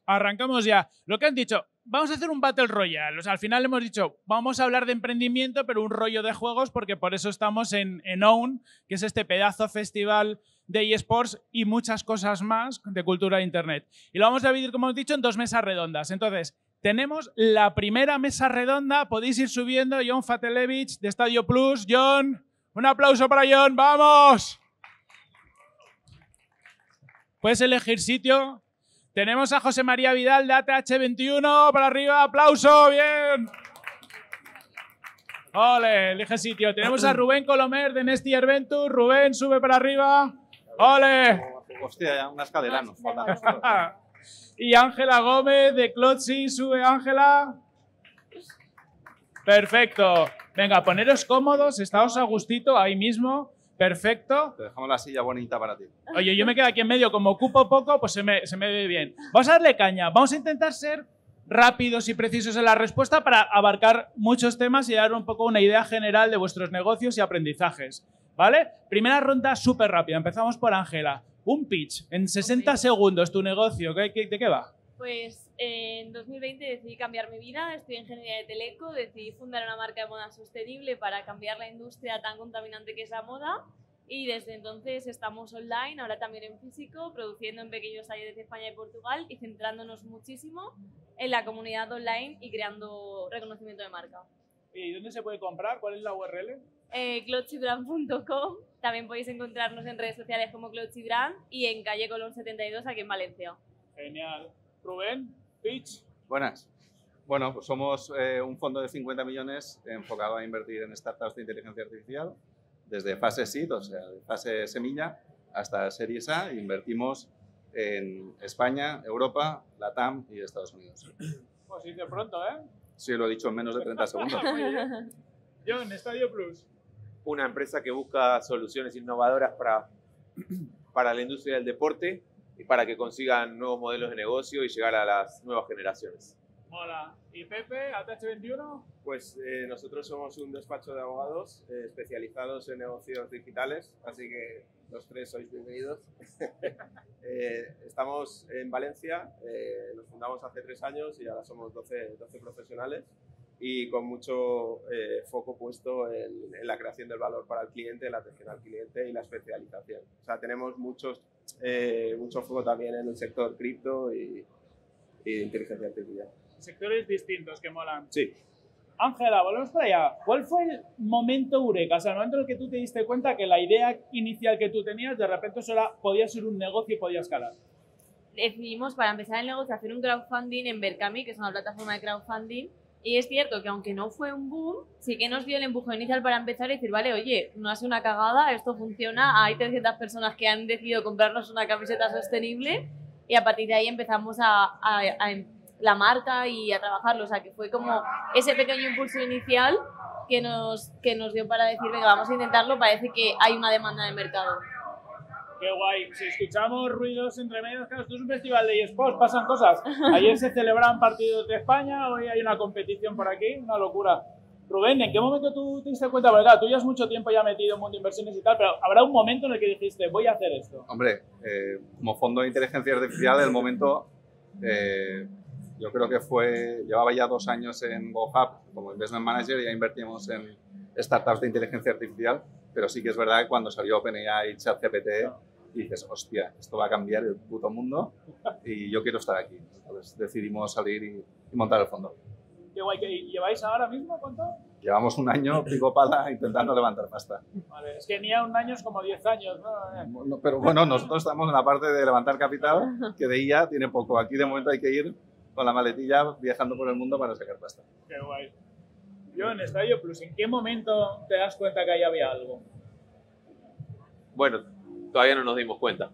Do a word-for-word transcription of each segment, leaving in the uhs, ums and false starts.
Arrancamos ya. Lo que han dicho, vamos a hacer un Battle Royale. O sea, al final hemos dicho, vamos a hablar de emprendimiento, pero un rollo de juegos, porque por eso estamos en, en Own, que es este pedazo festival de eSports y muchas cosas más de cultura de Internet. Y lo vamos a dividir, como hemos dicho, en dos mesas redondas. Entonces, tenemos la primera mesa redonda. Podéis ir subiendo. John Fatelevich, de Stadio Plus. John, un aplauso para John. ¡Vamos! Puedes elegir sitio. Tenemos a José María Vidal de A T H veintiuno, para arriba, aplauso, bien. Ole, elige sitio. Tenemos a Rubén Colomer de Nestier Venture. Rubén, sube para arriba. Ole. Hostia, una escalera nos falta. Y Ángela Gómez de Clotzy, sube Ángela. Perfecto. Venga, poneros cómodos, estáos a gustito ahí mismo. Perfecto. Te dejamos la silla bonita para ti. Oye, yo me quedo aquí en medio, como ocupo poco, pues se me, se me ve bien. Vamos a darle caña. Vamos a intentar ser rápidos y precisos en la respuesta para abarcar muchos temas y dar un poco una idea general de vuestros negocios y aprendizajes. ¿Vale? Primera ronda súper rápida. Empezamos por Ángela. Un pitch en sesenta segundos, tu negocio. ¿De qué, de qué va? Pues en dos mil veinte decidí cambiar mi vida, estudié ingeniería de teleco, decidí fundar una marca de moda sostenible para cambiar la industria tan contaminante que es la moda y desde entonces estamos online, ahora también en físico, produciendo en pequeños talleres de España y Portugal y centrándonos muchísimo en la comunidad online y creando reconocimiento de marca. ¿Y dónde se puede comprar? ¿Cuál es la U R L? Eh, clotzybrand punto com. También podéis encontrarnos en redes sociales como Clotzybrand y en calle Colón setenta y dos aquí en Valencia. Genial. Rubén, pitch. Buenas. Bueno, pues somos eh, un fondo de cincuenta millones enfocado a invertir en startups de inteligencia artificial, desde fase seed, o sea, de fase semilla, hasta series A. Invertimos en España, Europa, LATAM y Estados Unidos. Pues hice pronto, ¿eh? Sí, lo he dicho en menos de treinta segundos. Yo, en Stadio Plus. Una empresa que busca soluciones innovadoras para, para la industria del deporte y para que consigan nuevos modelos de negocio y llegar a las nuevas generaciones. Hola. ¿Y Pepe, A T H veintiuno? Pues eh, nosotros somos un despacho de abogados eh, especializados en negocios digitales, así que los tres sois bienvenidos. eh, estamos en Valencia, eh, nos fundamos hace tres años y ahora somos doce, doce profesionales y con mucho eh, foco puesto en, en la creación del valor para el cliente, la atención al cliente y la especialización. O sea, tenemos muchos, eh, mucho foco también en el sector cripto y, y inteligencia artificial. Sectores distintos que molan. Sí. Ángela, volvemos para allá. ¿Cuál fue el momento eureka? O sea, el momento en el que tú te diste cuenta que la idea inicial que tú tenías, de repente eso era, podía ser un negocio y podía escalar. Decidimos, para empezar el negocio, hacer un crowdfunding en Berkami, que es una plataforma de crowdfunding. Y es cierto que aunque no fue un boom, sí que nos dio el empujón inicial para empezar y decir, vale, oye, no ha sido una cagada, esto funciona, hay trescientas personas que han decidido comprarnos una camiseta sostenible y a partir de ahí empezamos a, a, a la marca y a trabajarlo. O sea, que fue como ese pequeño impulso inicial que nos, que nos dio para decir, venga, vamos a intentarlo, parece que hay una demanda de mercado. Qué guay. Si escuchamos ruidos entre medios, claro, esto es un festival de eSports, pasan cosas. Ayer se celebraban partidos de España, hoy hay una competición por aquí, una locura. Rubén, ¿en qué momento tú te diste cuenta? Porque claro, tú ya has mucho tiempo ya metido en mundo de inversiones y tal, pero habrá un momento en el que dijiste, voy a hacer esto. Hombre, eh, como fondo de inteligencia artificial, el momento, eh, yo creo que fue, llevaba ya dos años en GoHub como Investment Manager y ya invertimos en startups de inteligencia artificial, pero sí que es verdad que cuando salió OpenAI y ChatGPT, y dices, hostia, esto va a cambiar el puto mundo y yo quiero estar aquí. Entonces decidimos salir y, y montar el fondo. Qué guay. ¿Y lleváis ahora mismo cuánto? Llevamos un año pico pala intentando levantar pasta. Vale, es que ni a un año es como diez años, ¿no? No, pero bueno, nosotros estamos en la parte de levantar capital, que de I A tiene poco. Aquí de momento hay que ir con la maletilla viajando por el mundo para sacar pasta. Qué guay. Yo en Stadio Plus, ¿en qué momento te das cuenta que ahí había algo? Bueno, todavía no nos dimos cuenta.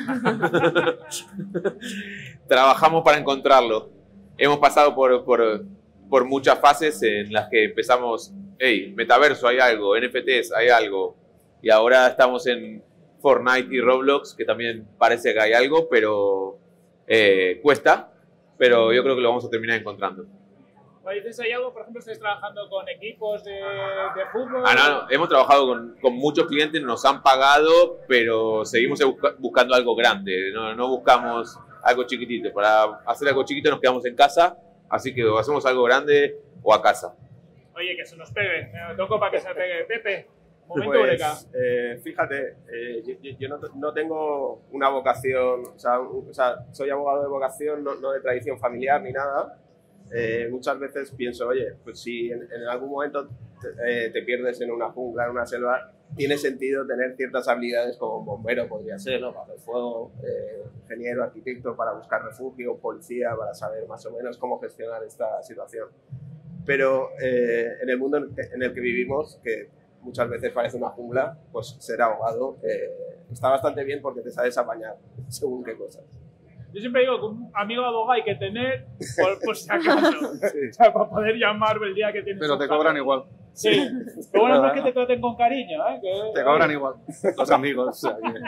Trabajamos para encontrarlo. Hemos pasado por, por, por muchas fases en las que empezamos, hey, metaverso hay algo, N F Ts hay algo, y ahora estamos en Fortnite y Roblox, que también parece que hay algo, pero eh, cuesta, pero yo creo que lo vamos a terminar encontrando. ¿Dices hay algo? Por ejemplo, ¿estáis trabajando con equipos de, de fútbol? Ah, no, no, hemos trabajado con, con muchos clientes, nos han pagado, pero seguimos busca, buscando algo grande. No, no buscamos algo chiquitito. Para hacer algo chiquito nos quedamos en casa, así que o hacemos algo grande o a casa. Oye, que se nos pegue. Me toco para que se pegue. Pepe, momento Pues, eureka. eh, fíjate, eh, yo, yo no, no tengo una vocación, o sea, un- o sea, soy abogado de vocación, no, no de tradición familiar ni nada. Eh, muchas veces pienso, oye, pues si en, en algún momento te, eh, te pierdes en una jungla, en una selva, tiene sentido tener ciertas habilidades como un bombero podría ser, ¿no? Para el fuego, eh, ingeniero, arquitecto para buscar refugio, policía para saber más o menos cómo gestionar esta situación. Pero eh, en el mundo en, que- en el que vivimos, que muchas veces parece una jungla, pues ser abogado eh, está bastante bien porque te sabes apañar según qué cosas. Yo siempre digo que un amigo abogado hay que tener por, por si acaso. Sí. O sea, para poder llamarme el día que tienes Pero un te jaleo. cobran igual. Sí. Lo bueno es que te traten con cariño, ¿eh? Que, Te cobran igual. Los amigos. O sea, que-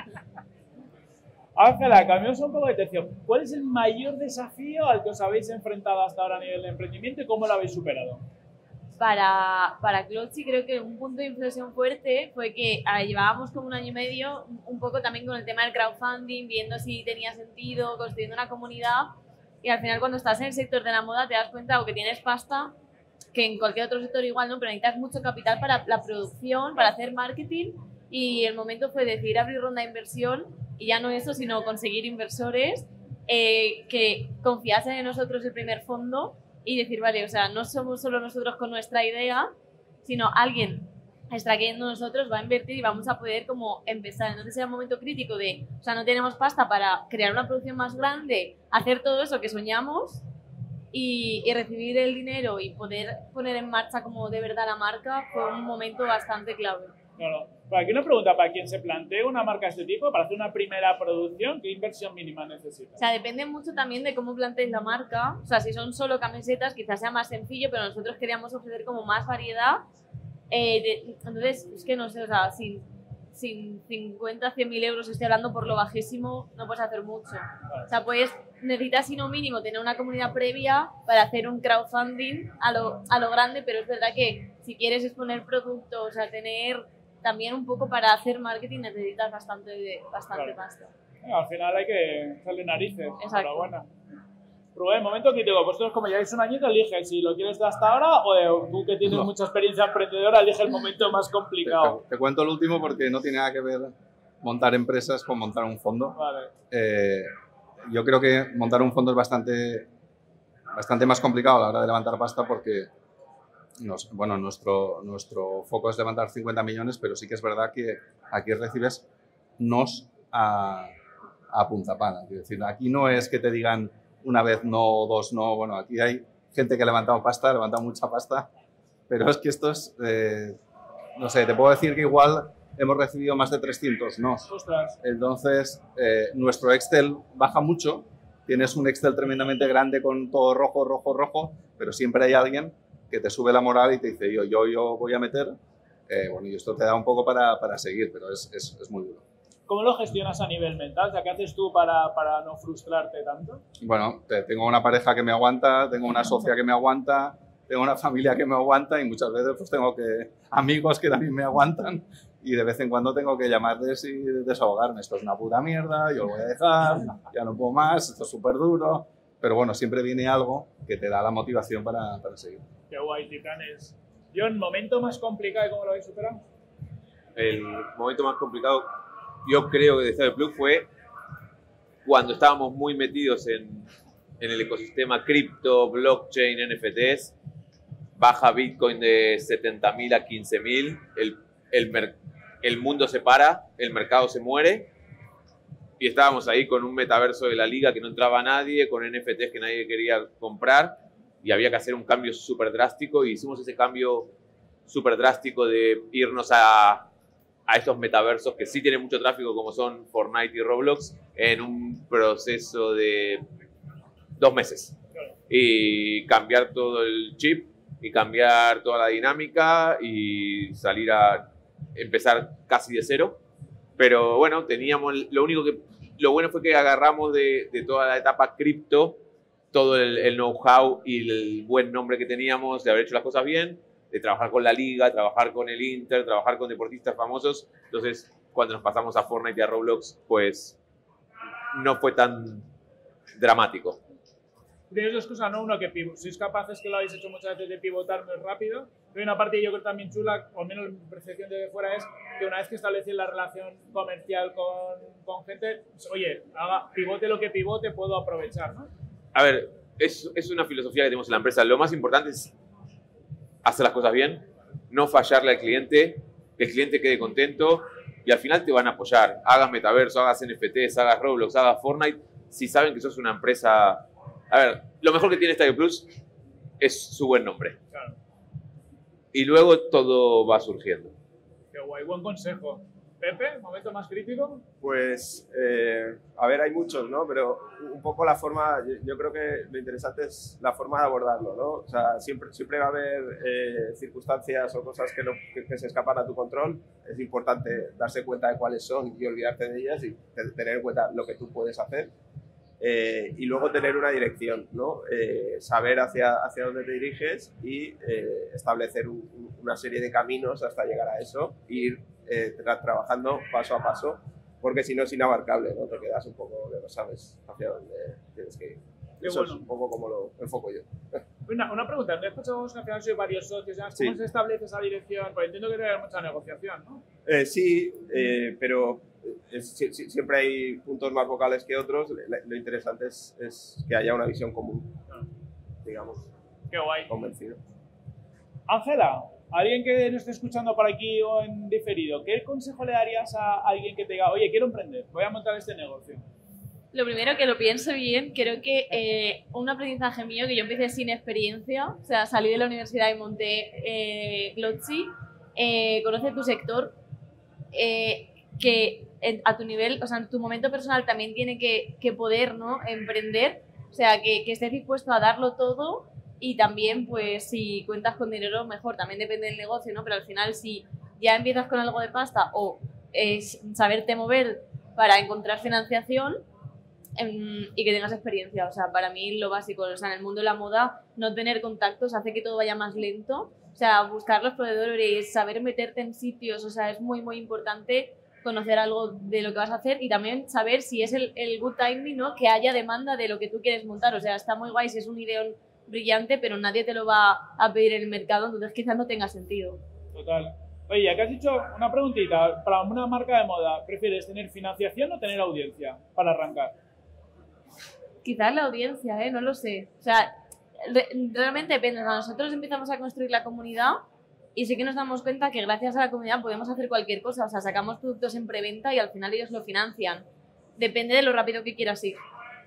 Ángela, cambiamos un poco de tercio. ¿Cuál es el mayor desafío al que os habéis enfrentado hasta ahora a nivel de emprendimiento y cómo lo habéis superado? Para, para Clochi creo que un punto de inflexión fuerte fue que a ver, llevábamos como un año y medio un- un poco también con el tema del crowdfunding, viendo si tenía sentido, construyendo una comunidad y al final cuando estás en el sector de la moda te das cuenta o que tienes pasta, que en cualquier otro sector igual no, pero necesitas mucho capital para la producción, para hacer marketing y el momento fue decidir abrir ronda de inversión y ya no eso, sino conseguir inversores eh, que confiasen en nosotros el primer fondo y decir, vale, o sea, no somos solo nosotros con nuestra idea, sino alguien está creyendo en nosotros, va a invertir y vamos a poder como empezar. Entonces era un momento crítico de, o sea, no tenemos pasta para crear una producción más grande, hacer todo eso que soñamos y, y recibir el dinero y poder poner en marcha como de verdad la marca fue un momento bastante clave. Claro. Por aquí una pregunta, para quien se plantee una marca de este tipo, para hacer una primera producción, ¿qué inversión mínima necesita? O sea, depende mucho también de cómo plantees la marca. O sea, si son solo camisetas, quizás sea más sencillo, pero nosotros queríamos ofrecer como más variedad. Eh, de- entonces, es que no sé, o sea, sin, sin cincuenta, cien mil euros, estoy hablando por lo bajísimo, no puedes hacer mucho. O sea, puedes, necesitas, si no mínimo, tener una comunidad previa para hacer un crowdfunding a lo, a lo grande, pero es verdad que si quieres exponer productos, o sea, tener también un poco para hacer marketing necesitas bastante, de- bastante Claro. pasta. Eh, Al final hay que echarle narices. Exacto. Enhorabuena. Rubén, momento crítico. Vosotros, como lleváis un añito, elige si lo quieres de hasta ahora o tú, que tienes No. mucha experiencia emprendedora, elige el momento más Te, complicado. te- te cuento el último porque no tiene nada que ver montar empresas con montar un fondo. Vale. Eh, yo creo que montar un fondo es bastante, bastante más complicado a la hora de levantar pasta porque nos- bueno, nuestro, nuestro foco es levantar cincuenta millones, pero sí que es verdad que aquí recibes nos a, a punta pala. Es decir, aquí no es que te digan una vez no, dos no. Bueno, aquí hay gente que ha levantado pasta, ha levantado mucha pasta, pero es que esto es, eh, no sé, te puedo decir que igual hemos recibido más de trescientos no. Ostras. Entonces, eh, nuestro Excel baja mucho. Tienes un Excel tremendamente grande con todo rojo, rojo, rojo, pero siempre hay alguien que te sube la moral y te dice, yo, yo, yo voy a meter. Eh, bueno, y esto te da un poco para, para seguir, pero es, es, es muy duro. ¿Cómo lo gestionas a nivel mental? O sea, ¿qué haces tú para, para no frustrarte tanto? Bueno, te- tengo una pareja que me aguanta, tengo una socia que me aguanta, tengo una familia que me aguanta y muchas veces pues tengo que amigos que también me aguantan y de vez en cuando tengo que llamarles y desahogarme. Esto es una puta mierda, yo lo voy a dejar, ya no puedo más, esto es súper duro. Pero bueno, siempre viene algo que te da la motivación para, para seguir. Qué guay, titanes. John, ¿momento más complicado y cómo lo habéis superado? El momento más complicado, yo creo que de Stable Plug fue cuando estábamos muy metidos en, en el ecosistema cripto, blockchain, N F Ts, baja Bitcoin de setenta mil a quince mil, el, el, mer- el mundo se para, el mercado se muere y estábamos ahí con un metaverso de la liga que no entraba nadie, con N F Ts que nadie quería comprar y había que hacer un cambio súper drástico y hicimos ese cambio súper drástico de irnos a, a estos metaversos que sí tienen mucho tráfico como son Fortnite y Roblox en un proceso de dos meses y cambiar todo el chip y cambiar toda la dinámica y salir a empezar casi de cero. Pero bueno, teníamos, lo único que, lo bueno fue que agarramos de, de toda la etapa cripto todo el, el know-how y el buen nombre que teníamos de haber hecho las cosas bien, de trabajar con la liga, trabajar con el Inter, trabajar con deportistas famosos. Entonces, cuando nos pasamos a Fortnite y a Roblox, pues no fue tan, dramático. Tienes dos cosas, ¿no? Uno, que sois capaces, que lo habéis hecho muchas veces, de pivotar muy rápido. Pero hay una parte que yo creo también chula, o al menos mi percepción de fuera, es que una vez que estableces la relación comercial con, con gente, pues, oye, haga, pivote lo que pivote, puedo aprovechar, ¿no? A ver, es, es una filosofía que tenemos en la empresa. Lo más importante es hacer las cosas bien, no fallarle al cliente, que el cliente quede contento y al final te van a apoyar. Hagas metaverso, hagas N F Ts, hagas Roblox, hagas Fortnite, si saben que sos una empresa... A ver, lo mejor que tiene Stadio Plus es su buen nombre. Claro. Y luego todo va surgiendo. Qué guay, buen consejo. Pepe, momento más crítico. Pues, eh, a ver, hay muchos, ¿no? Pero un poco la forma, yo, yo creo que lo interesante es la forma de abordarlo, ¿no? O sea, siempre, siempre va a haber eh, circunstancias o cosas que, no, que, que se escapan a tu control. Es importante darse cuenta de cuáles son y olvidarte de ellas y tener en cuenta lo que tú puedes hacer. Eh, y luego tener una dirección, ¿no? Eh, saber hacia, hacia dónde te diriges y eh, establecer un, una serie de caminos hasta llegar a eso, e ir eh, tra trabajando paso a paso, porque si no es inabarcable, ¿no? Te quedas un poco que no sabes hacia dónde tienes que ir. Qué Eso bueno. es un poco como lo enfoco yo. Una, una pregunta, me he escuchado que al final sois varios socios, ¿cómo Sí. se establece esa dirección? Pues entiendo que debe haber mucha negociación, ¿no? Eh, sí, eh, pero es, si, si, siempre hay puntos más vocales que otros. Lo, lo interesante es, es que haya una visión común, Ah, digamos, qué guay. convencido. Ángela, alguien que nos esté escuchando por aquí o en diferido, ¿qué consejo le darías a alguien que te diga, oye, quiero emprender, voy a montar este negocio? Lo primero, que lo piense bien. Creo que eh, un aprendizaje mío, que yo empecé sin experiencia, o sea, salí de la universidad y monté eh, Glotzy, eh, conoce tu sector, eh, que en, a tu nivel, o sea, en tu momento personal también tiene que, que poder, ¿no?, emprender, o sea, que, que estés dispuesto a darlo todo. Y también, pues, si cuentas con dinero, mejor, también depende del negocio, ¿no? Pero al final, si ya empiezas con algo de pasta o es saberte mover para encontrar financiación, y que tengas experiencia. O sea, para mí lo básico, o sea, en el mundo de la moda, no tener contactos hace que todo vaya más lento. O sea, buscar los proveedores, saber meterte en sitios, o sea, es muy, muy importante conocer algo de lo que vas a hacer y también saber si es el, el good timing, ¿no?, que haya demanda de lo que tú quieres montar. O sea, está muy guay si es un ideón brillante, pero nadie te lo va a pedir en el mercado, entonces quizás no tenga sentido. Total. Oye, ya que has dicho una preguntita, para una marca de moda, ¿prefieres tener financiación o tener audiencia para arrancar? Quizás la audiencia, ¿eh? No lo sé. O sea, re realmente depende. O sea, nosotros empezamos a construir la comunidad y sí que nos damos cuenta que gracias a la comunidad podemos hacer cualquier cosa. O sea, sacamos productos en preventa y al final ellos lo financian. Depende de lo rápido que quieras ir.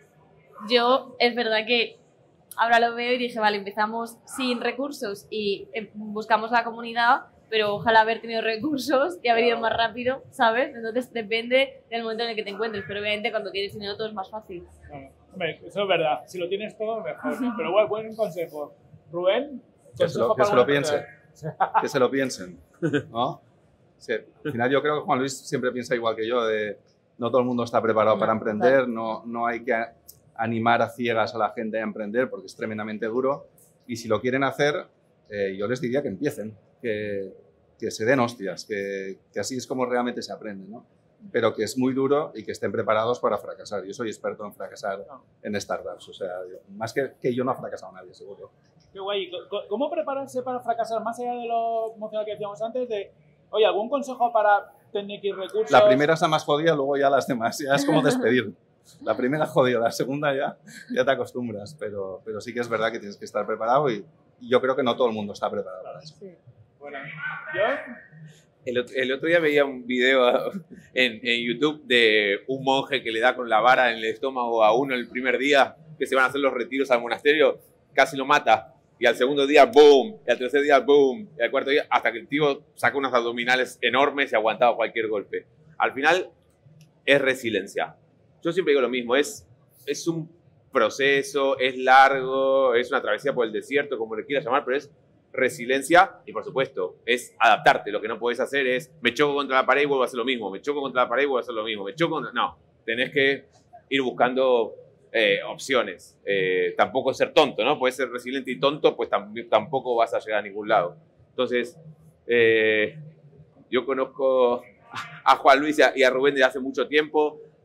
Yo, es verdad que ahora lo veo y dije, vale, empezamos sin recursos y eh, buscamos la comunidad, pero ojalá haber tenido recursos y haber ido más rápido, ¿sabes? Entonces depende del momento en el que te encuentres, pero obviamente cuando tienes dinero todo es más fácil. Bueno, hombre, eso es verdad. Si lo tienes todo, mejor. Pero bueno, buen consejo. Rubén, Que se lo, que se lo piense. Que se lo piensen, ¿no? Sí, al final yo creo que Juan Luis siempre piensa igual que yo, de no todo el mundo está preparado No, para emprender, no, no hay que animar a ciegas a la gente a emprender porque es tremendamente duro y si lo quieren hacer, eh, yo les diría que empiecen, que, que se den hostias, que, que así es como realmente se aprende, ¿no? Pero que es muy duro y que estén preparados para fracasar. Yo soy experto en fracasar en startups, o sea, yo, más que, que yo no ha fracasado nadie, seguro. Qué guay. ¿Cómo prepararse para fracasar? Más allá de lo emocional que decíamos antes, de, oye, ¿algún consejo para tener que ir recursos? La primera es la más jodida, luego ya las demás, ya es como despedir. La primera jodida, la segunda ya, ya te acostumbras, pero, pero sí que es verdad que tienes que estar preparado y, y yo creo que no todo el mundo está preparado para eso. Sí. Bueno, ¿yo? El otro, el otro día veía un video en, en YouTube de un monje que le da con la vara en el estómago a uno el primer día que se van a hacer los retiros al monasterio, casi lo mata. Y al segundo día, boom. Y al tercer día, boom. Y al cuarto día, hasta que el tío saca unos abdominales enormes y aguantaba cualquier golpe. Al final, es resiliencia. Yo siempre digo lo mismo, es, es un proceso, es largo, es una travesía por el desierto, como le quieras llamar, pero es resiliencia y, por supuesto, es adaptarte. Lo que no puedes hacer es, me choco contra la pared y vuelvo a hacer lo mismo, me choco contra la pared y vuelvo a hacer lo mismo, me choco contra... No, tenés que ir buscando eh, opciones. Eh, tampoco ser tonto, ¿no? Puedes ser resiliente y tonto, pues tam tampoco vas a llegar a ningún lado. Entonces, eh, yo conozco a Juan Luis y a, y a Rubén desde hace mucho tiempo.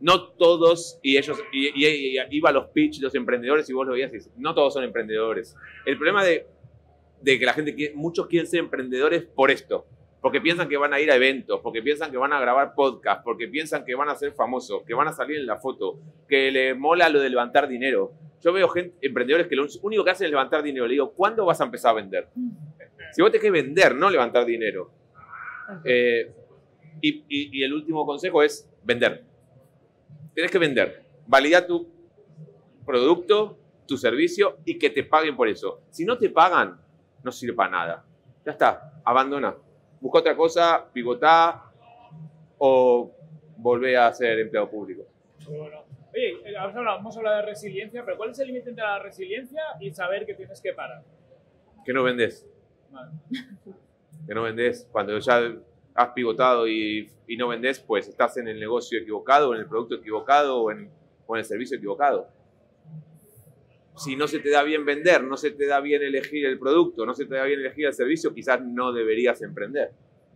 no todos, y ellos, y, y, y iba a los pitch, los emprendedores, y vos lo veías y no todos son emprendedores. El problema de, de que la gente, quiere, muchos quieren ser emprendedores por esto, porque piensan que van a ir a eventos, porque piensan que van a grabar podcast, porque piensan que van a ser famosos, que van a salir en la foto, que les mola lo de levantar dinero. Yo veo gente, emprendedores que lo único que hacen es levantar dinero. Le digo, ¿cuándo vas a empezar a vender? Si vos tenés que vender, no levantar dinero. Eh, y, y, y el último consejo es vender. Tienes que vender. Valida tu producto, tu servicio y que te paguen por eso. Si no te pagan, no sirve para nada. Ya está, abandona. Busca otra cosa, pivotá o volvé a ser empleado público. Muy bueno. Oye, hemos hablado, hemos hablado de resiliencia, pero ¿cuál es el límite entre la resiliencia y saber que tienes que parar? Que no vendés. Vale. Que no vendés. Cuando ya has pivotado y, y no vendés, pues estás en el negocio equivocado, en el producto equivocado o en, o en el servicio equivocado. Si no se te da bien vender, no se te da bien elegir el producto, no se te da bien elegir el servicio, quizás no deberías emprender.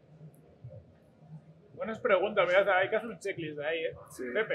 Buenas preguntas, mira, hay que hacer un checklist ahí, ¿eh? Sí. Pepe.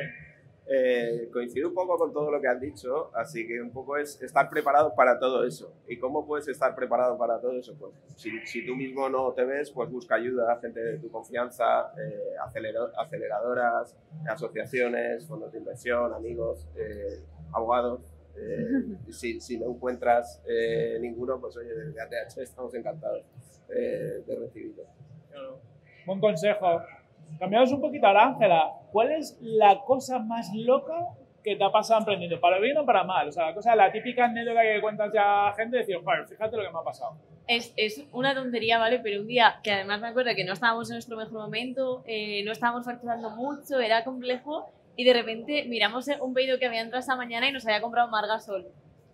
Eh, coincido un poco con todo lo que has dicho, así que un poco es estar preparado para todo eso. ¿Y cómo puedes estar preparado para todo eso? Pues si, si tú mismo no te ves, pues busca ayuda, gente de tu confianza, eh, acelero, aceleradoras, asociaciones, fondos de inversión, amigos, eh, abogados. Eh, si, si no encuentras eh, ninguno, pues oye, desde A T H estamos encantados eh, de recibirlo. Claro. Buen consejo. Cambiamos un poquito ahora, Ángela. ¿Cuál es la cosa más loca que te ha pasado emprendiendo? ¿Para bien o para mal? O sea, la, cosa, la típica anécdota que cuentas ya a gente, decir, joder, fíjate lo que me ha pasado. Es, es una tontería, ¿vale? Pero un día, que además me acuerdo que no estábamos en nuestro mejor momento, eh, no estábamos facturando mucho, era complejo, y de repente miramos un pedido que había entrado esta mañana y nos había comprado Margasol.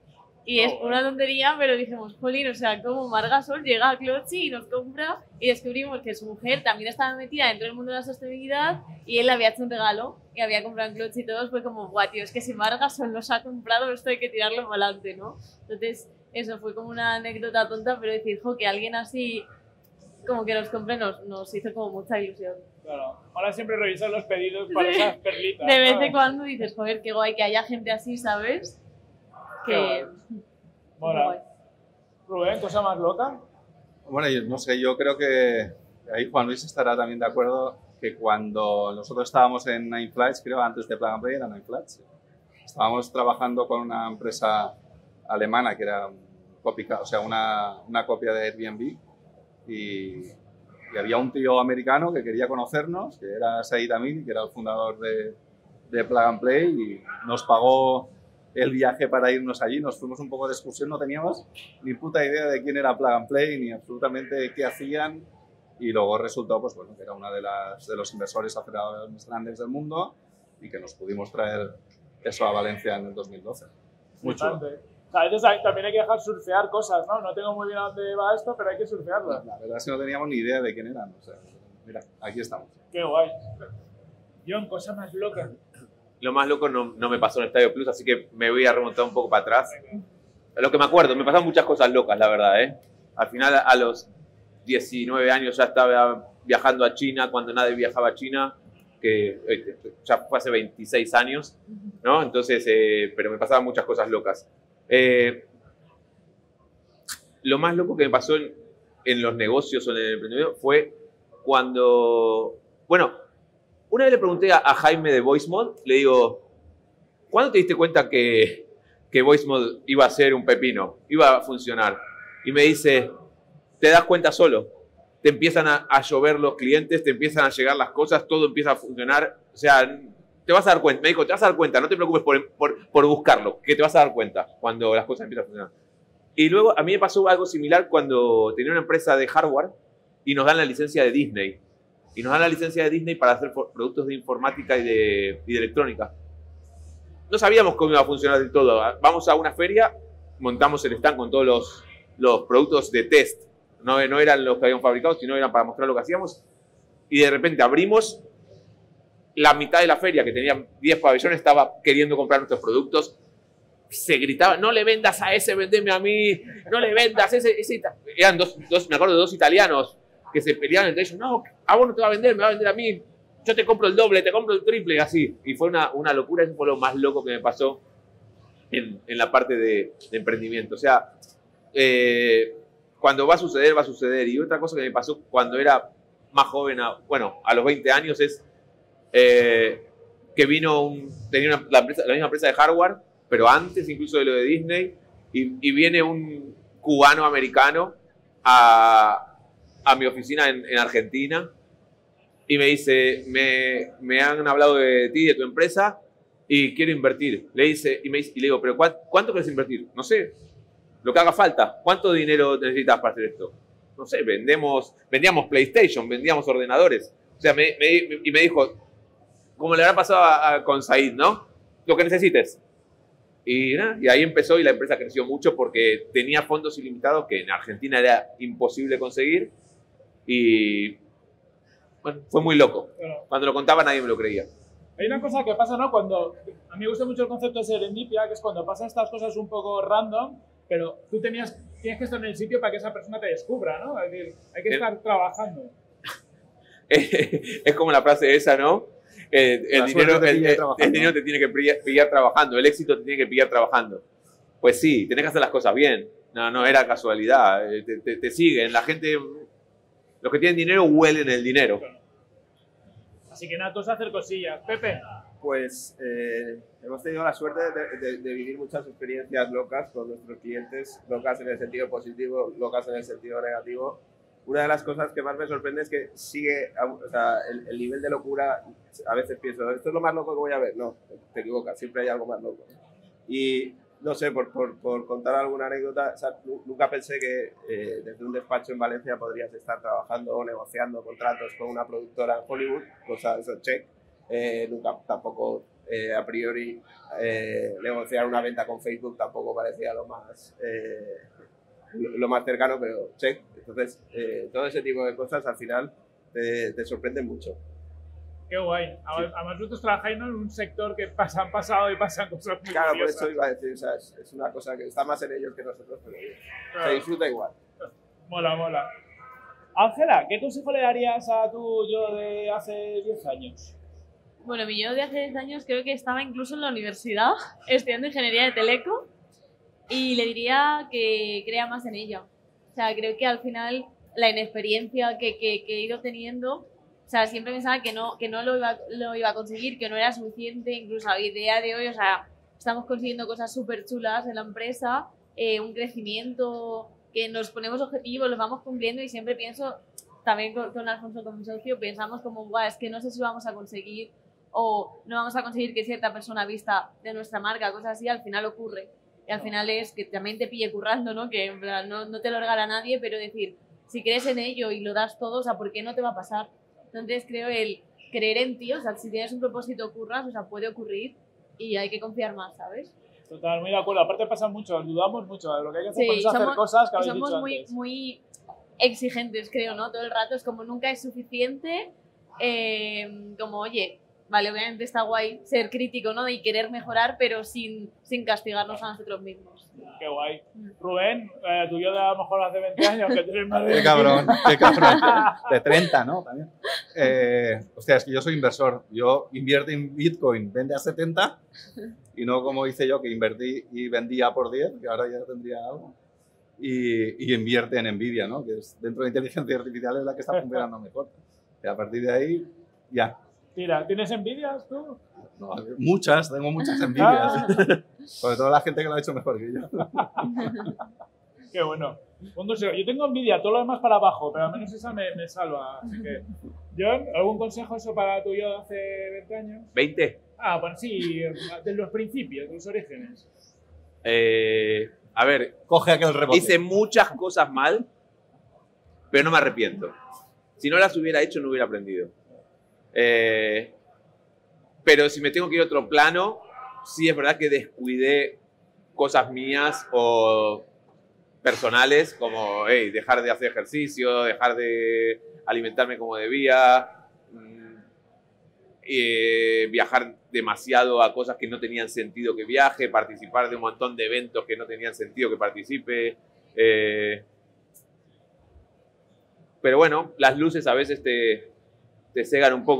Y es una tontería, pero dijimos, jolín, o sea, como Margasol llega a Clochi y nos compra, y descubrimos que su mujer también estaba metida dentro del mundo de la sostenibilidad y él le había hecho un regalo y había comprado en Clochi y todos fue como, guau, tío, es que si Margasol nos ha comprado, esto hay que tirarlo para adelante, ¿no? Entonces, eso fue como una anécdota tonta, pero decir, jo, que alguien así como que nos compre nos, nos hizo como mucha ilusión. Claro. Ahora siempre revisar los pedidos para Sí. esas perlitas. De vez en ¿sabes? cuando dices, joder, qué guay que haya gente así, ¿sabes? Que... Mola. Rubén, ¿cosa más loca? Bueno, yo no sé, yo creo que ahí Juan Luis estará también de acuerdo que cuando nosotros estábamos en Nine Flights, creo antes de Plug and Play era Nine Flights, estábamos trabajando con una empresa alemana que era un copycat, o sea, una, una copia de Airbnb y, y había un tío americano que quería conocernos, que era Said Amin, que era el fundador de, de Plug and Play y nos pagó el viaje para irnos allí, nos fuimos un poco de excursión, no teníamos ni puta idea de quién era Plug and Play, ni absolutamente qué hacían, y luego resultó pues, bueno, que era uno de, las, de los inversores aceleradores más grandes del mundo y que nos pudimos traer eso a Valencia en el dos mil doce. Muy chulo. O sea, a veces hay, también hay que dejar surfear cosas, ¿no? No tengo muy bien a dónde va esto, pero hay que surfearlo. La verdad es que no teníamos ni idea de quién eran. O sea, mira, aquí estamos. Qué guay. John, cosa más loca. Lo más loco no, no me pasó en el Estadio Plus, así que me voy a remontar un poco para atrás. Lo que me acuerdo, me pasaron muchas cosas locas, la verdad, ¿eh? Al final, a los diecinueve años ya estaba viajando a China, cuando nadie viajaba a China, que ya fue hace veintiséis años, ¿no? Entonces, eh, pero me pasaban muchas cosas locas. Eh, lo más loco que me pasó en, en los negocios o en el emprendimiento fue cuando, bueno, una vez le pregunté a, a Jaime de VoiceMod, le digo, ¿cuándo te diste cuenta que, que VoiceMod iba a ser un pepino, iba a funcionar? Y me dice, te das cuenta solo, te empiezan a, a llover los clientes, te empiezan a llegar las cosas, todo empieza a funcionar, o sea, te vas a dar cuenta, me dijo, te vas a dar cuenta, no te preocupes por, por, por buscarlo, que te vas a dar cuenta cuando las cosas empiezan a funcionar. Y luego a mí me pasó algo similar cuando tenía una empresa de hardware y nos dan la licencia de Disney. Y nos dan la licencia de Disney para hacer productos de informática y de, y de electrónica. No sabíamos cómo iba a funcionar del todo. Vamos a una feria, montamos el stand con todos los, los productos de test. No, no eran los que habíamos fabricado, sino eran para mostrar lo que hacíamos. Y de repente abrimos, la mitad de la feria, que tenía diez pabellones, estaba queriendo comprar nuestros productos. Se gritaba, no le vendas a ese, vendeme a mí, no le vendas a ese. ese. Eran dos, dos, me acuerdo de dos italianos que se peleaban entre ellos. No, a vos no te va a vender, me va a vender a mí. yo te compro el doble, te compro el triple, y así. Y fue una, una locura, eso fue lo más loco que me pasó en, en la parte de, de emprendimiento. O sea, eh, cuando va a suceder, va a suceder. Y otra cosa que me pasó cuando era más joven, a, bueno, a los veinte años, es eh, que vino un, tenía una, la, empresa, la misma empresa de hardware, pero antes incluso de lo de Disney, y, y viene un cubano americano a, a mi oficina en, en Argentina y me dice, me, me han hablado de ti, de tu empresa, y quiero invertir. Le dice, y, me dice, y le digo, ¿pero cuánto, cuánto quieres invertir? No sé, lo que haga falta. ¿Cuánto dinero necesitas para hacer esto? No sé, vendemos, vendíamos PlayStation, vendíamos ordenadores. O sea, me, me, y me dijo, como le habrá pasado a, a, con Said, ¿no? Lo que necesites. Y, ¿no? y ahí empezó y la empresa creció mucho porque tenía fondos ilimitados que en Argentina era imposible conseguir. Y bueno, fue muy loco. Claro. Cuando lo contaba nadie me lo creía. Hay una cosa que pasa, ¿no? Cuando, a mí me gusta mucho el concepto de serendipia, que es cuando pasan estas cosas un poco random, pero tú tenías, tienes que estar en el sitio para que esa persona te descubra, ¿no? Es decir, hay que estar trabajando. Es como la frase esa, ¿no? El, el, dinero, el, el, el dinero te tiene que pillar, pillar trabajando, el éxito te tiene que pillar trabajando. Pues sí, tenés que hacer las cosas bien. No, no era casualidad. Te, te, te siguen, la gente, los que tienen dinero huelen el dinero. Así que nada, todos a hacer cosillas. Pepe. Pues eh, hemos tenido la suerte de, de, de vivir muchas experiencias locas con nuestros clientes, locas en el sentido positivo, locas en el sentido negativo. Una de las cosas que más me sorprende es que sigue, o sea, el, el nivel de locura, a veces pienso, ¿esto es lo más loco que voy a ver? No, te equivocas, siempre hay algo más loco. Y no sé, por, por, por contar alguna anécdota, o sea, nunca pensé que eh, desde un despacho en Valencia podrías estar trabajando o negociando contratos con una productora en Hollywood, cosa de eso, check. Eh, nunca, tampoco eh, a priori eh, negociar una venta con Facebook tampoco parecía lo más, eh, lo más cercano, pero check. Entonces, eh, todo ese tipo de cosas al final te, te sorprenden mucho. Qué guay. Además, sí. Vosotros trabajáis, ¿no?, en un sector que pasa, han pasado y pasan cosas muy Claro, curiosas. por eso iba a decir, o sea, es, es una cosa que está más en ellos que nosotros, pero claro, se disfruta igual. Mola, mola. Ángela, ¿qué consejo le darías a tu yo de hace diez años? Bueno, mi yo de hace diez años creo que estaba incluso en la universidad estudiando ingeniería de teleco y le diría que crea más en ella. O sea, creo que al final la inexperiencia que, que, que he ido teniendo, o sea, siempre pensaba que no, que no lo, iba, lo iba a conseguir, que no era suficiente, incluso a día de hoy, o sea, estamos consiguiendo cosas súper chulas en la empresa, eh, un crecimiento, que nos ponemos objetivos, los vamos cumpliendo y siempre pienso, también con, con Alfonso, con mi socio, pensamos como, guau, es que no sé si vamos a conseguir o no vamos a conseguir que cierta persona vista de nuestra marca, cosas así, al final ocurre. Y al final es que también te pille currando, ¿no? Que en plan, no, no te lo regala nadie, pero decir, si crees en ello y lo das todo, o sea, ¿por qué no te va a pasar? Entonces creo el creer en ti, o sea, si tienes un propósito, curras, o sea, puede ocurrir y hay que confiar más, ¿sabes? Total, muy de acuerdo. Aparte pasa mucho, dudamos mucho de lo que hay que hacer, Sí, ponerse a somos, hacer cosas que habéis somos dicho muy, antes. muy exigentes, creo, ¿no? Todo el rato es como nunca es suficiente, eh, como, oye, vale, obviamente está guay ser crítico, ¿no? Y querer mejorar, pero sin, sin castigarnos a nosotros mismos. Qué guay. Rubén, eh, tú y yo de a lo mejor hace veinte años que tienes más de... Qué cabrón, qué cabrón. De treinta, ¿no? También. Eh, hostia, es que yo soy inversor. Yo invierto en Bitcoin, vende a setenta y no como hice yo, que invertí y vendía por diez, que ahora ya tendría algo. Y, y invierte en Nvidia, ¿no? Que es, dentro de inteligencia artificial es la que está funcionando mejor. Y a partir de ahí, ya. Mira, ¿tienes envidias tú? No, muchas, tengo muchas envidias. Sobre todo la gente que lo ha hecho mejor que yo. Qué bueno. Yo tengo envidia, todo lo demás para abajo, pero al menos esa me, me salva. Así que, John, ¿algún consejo eso para tu yo de hace veinte años? ¿veinte? Ah, bueno, sí, de los principios, de los orígenes. Eh, a ver, Coge aquel rebote. hice muchas cosas mal, pero no me arrepiento. Si no las hubiera hecho, no hubiera aprendido. Eh, pero si me tengo que ir a otro plano, sí es verdad que descuidé cosas mías o personales, como hey, dejar de hacer ejercicio, dejar de alimentarme como debía, eh, viajar demasiado a cosas que no tenían sentido que viaje, participar de un montón de eventos que no tenían sentido que participe. Eh, pero bueno, las luces a veces te, te cegan un poco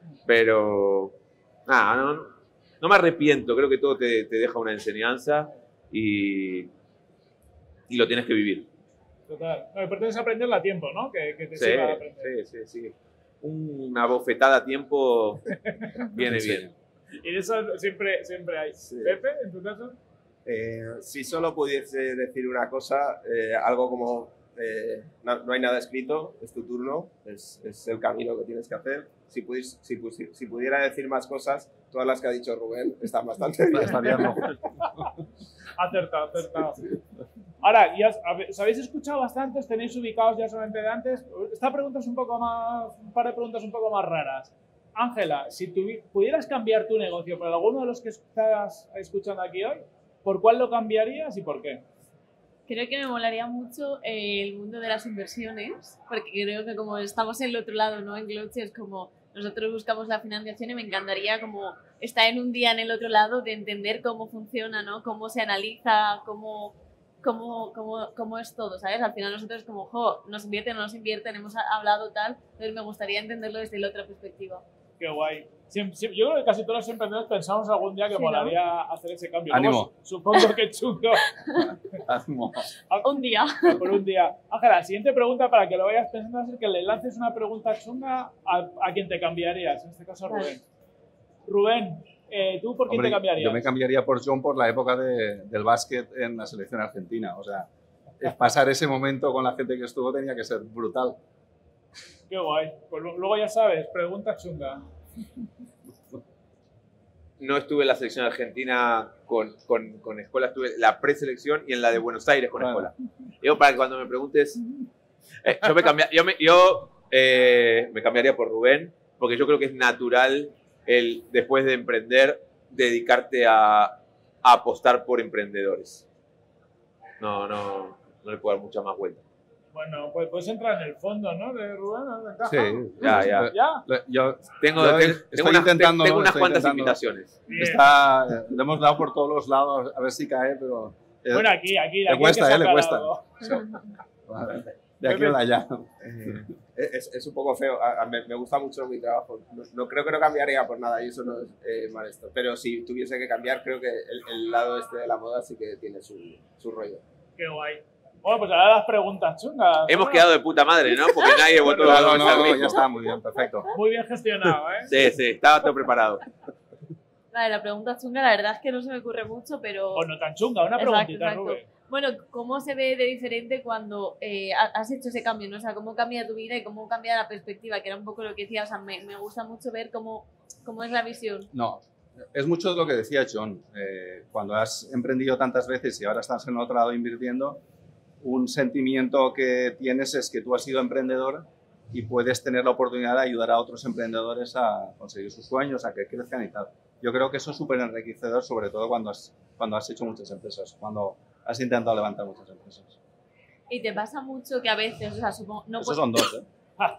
Pero, nada, no, no me arrepiento. Creo que todo te, te deja una enseñanza y, y lo tienes que vivir. Total. No, pero tienes que aprenderla a tiempo, ¿no? Que, que te Sí, sirva de aprender. sí, sí, sí. Una bofetada a tiempo viene Sí. bien. Y de eso siempre, siempre hay. Sí. Pepe, en tu caso. Eh, si solo pudiese decir una cosa, eh, algo como eh, no, no hay nada escrito, es tu turno, es, es el camino que tienes que hacer. Si, pudis, si, pusi- si pudiera decir más cosas, todas las que ha dicho Rubén están bastante bien. Estaría mejor. Acertado, acertado. Ahora, ya os habéis escuchado bastante, os tenéis ubicados ya solamente de antes. Esta pregunta es un poco más, un par de preguntas un poco más raras. Ángela, si tuvi- pudieras cambiar tu negocio por alguno de los que estás escuchando aquí hoy, ¿por cuál lo cambiarías y por qué? Creo que me molaría mucho eh, el mundo de las inversiones, porque creo que como estamos en el otro lado, ¿no? En Gloche es como nosotros buscamos la financiación y me encantaría como estar en un día en el otro lado de entender cómo funciona, ¿no? Cómo se analiza, cómo, cómo, cómo, cómo es todo, ¿sabes? Al final nosotros como, jo, nos invierten, no nos invierten, hemos hablado tal, entonces me gustaría entenderlo desde la otra perspectiva. Qué guay. Siempre- siempre- yo creo que casi todos los emprendedores pensamos algún día que Sí, ¿no? molaría hacer ese cambio. Ánimo. Luego, su- supongo que chungo. Ánimo. Un día. Por un día. Ángela, la siguiente pregunta para que lo vayas pensando es que le lances una pregunta chunga a, a quien te cambiarías, en este caso a Vale. Rubén. Rubén, eh, ¿tú por quién Hombre, te cambiarías? yo me cambiaría por John por la época de- del básquet en la selección argentina. O sea, es pasar ese momento con la gente que estuvo tenía que ser brutal. Qué guay. Pues lu- luego ya sabes, pregunta chunga. No estuve en la selección argentina con, con, con escuela, estuve en la preselección y en la de Buenos Aires con Bueno. escuela. Digo, para que cuando me preguntes, eh, yo, me, cambia- yo, me, yo eh, me cambiaría por Rubén, porque yo creo que es natural el, después de emprender, dedicarte a, a apostar por emprendedores. No, no, no le puedo dar mucha más vuelta. Bueno, pues puedes entrar en el fondo, ¿no? De Rubén, ¿no? ¿Te encaja? Sí. Ya, ya. ¿Ya? Yo, Tengo, Yo tengo, estoy tengo unas, intentando, tengo ¿no? unas Estoy cuantas intentando. invitaciones. Bien. está, eh, le hemos dado por todos los lados a ver si cae, pero... eh, Bueno, aquí, aquí. le aquí cuesta, hay que eh, le sacar cuesta. algo. vale, de aquí a allá. Eh, es, es un poco feo, a- a- me, me gusta mucho mi trabajo. No, no creo que no cambiaría por nada y eso no es eh, mal esto. Pero si tuviese que cambiar, creo que el, el lado este de la moda sí que tiene su, su rollo. Qué guay. Bueno, pues ahora las preguntas chungas. Hemos ¿no? quedado de puta madre, ¿no? Porque nadie votó No, a no, Gómez no, al no, Rico. ya está, muy bien, perfecto. Muy bien gestionado, ¿eh? Sí, sí, estaba todo preparado. Vale, la pregunta chunga, la verdad es que no se me ocurre mucho, pero... O no tan chunga, una Exacto, preguntita, exacto. Rubén. Bueno, ¿cómo se ve de diferente cuando eh, ha- has hecho ese cambio, ¿no? O sea, ¿cómo cambia tu vida y cómo cambia la perspectiva? Que era un poco lo que decía, o sea, me, me gusta mucho ver cómo, cómo es la visión. No, es mucho de lo que decía John. Eh, cuando has emprendido tantas veces y ahora estás en otro lado invirtiendo, un sentimiento que tienes es que tú has sido emprendedor y puedes tener la oportunidad de ayudar a otros emprendedores a conseguir sus sueños, a que crezcan y tal. Yo creo que eso es súper enriquecedor, sobre todo cuando has, cuando has hecho muchas empresas, cuando has intentado levantar muchas empresas. Y te pasa mucho que a veces, o sea, supongo... No Esos puedo- son dos, ¿eh?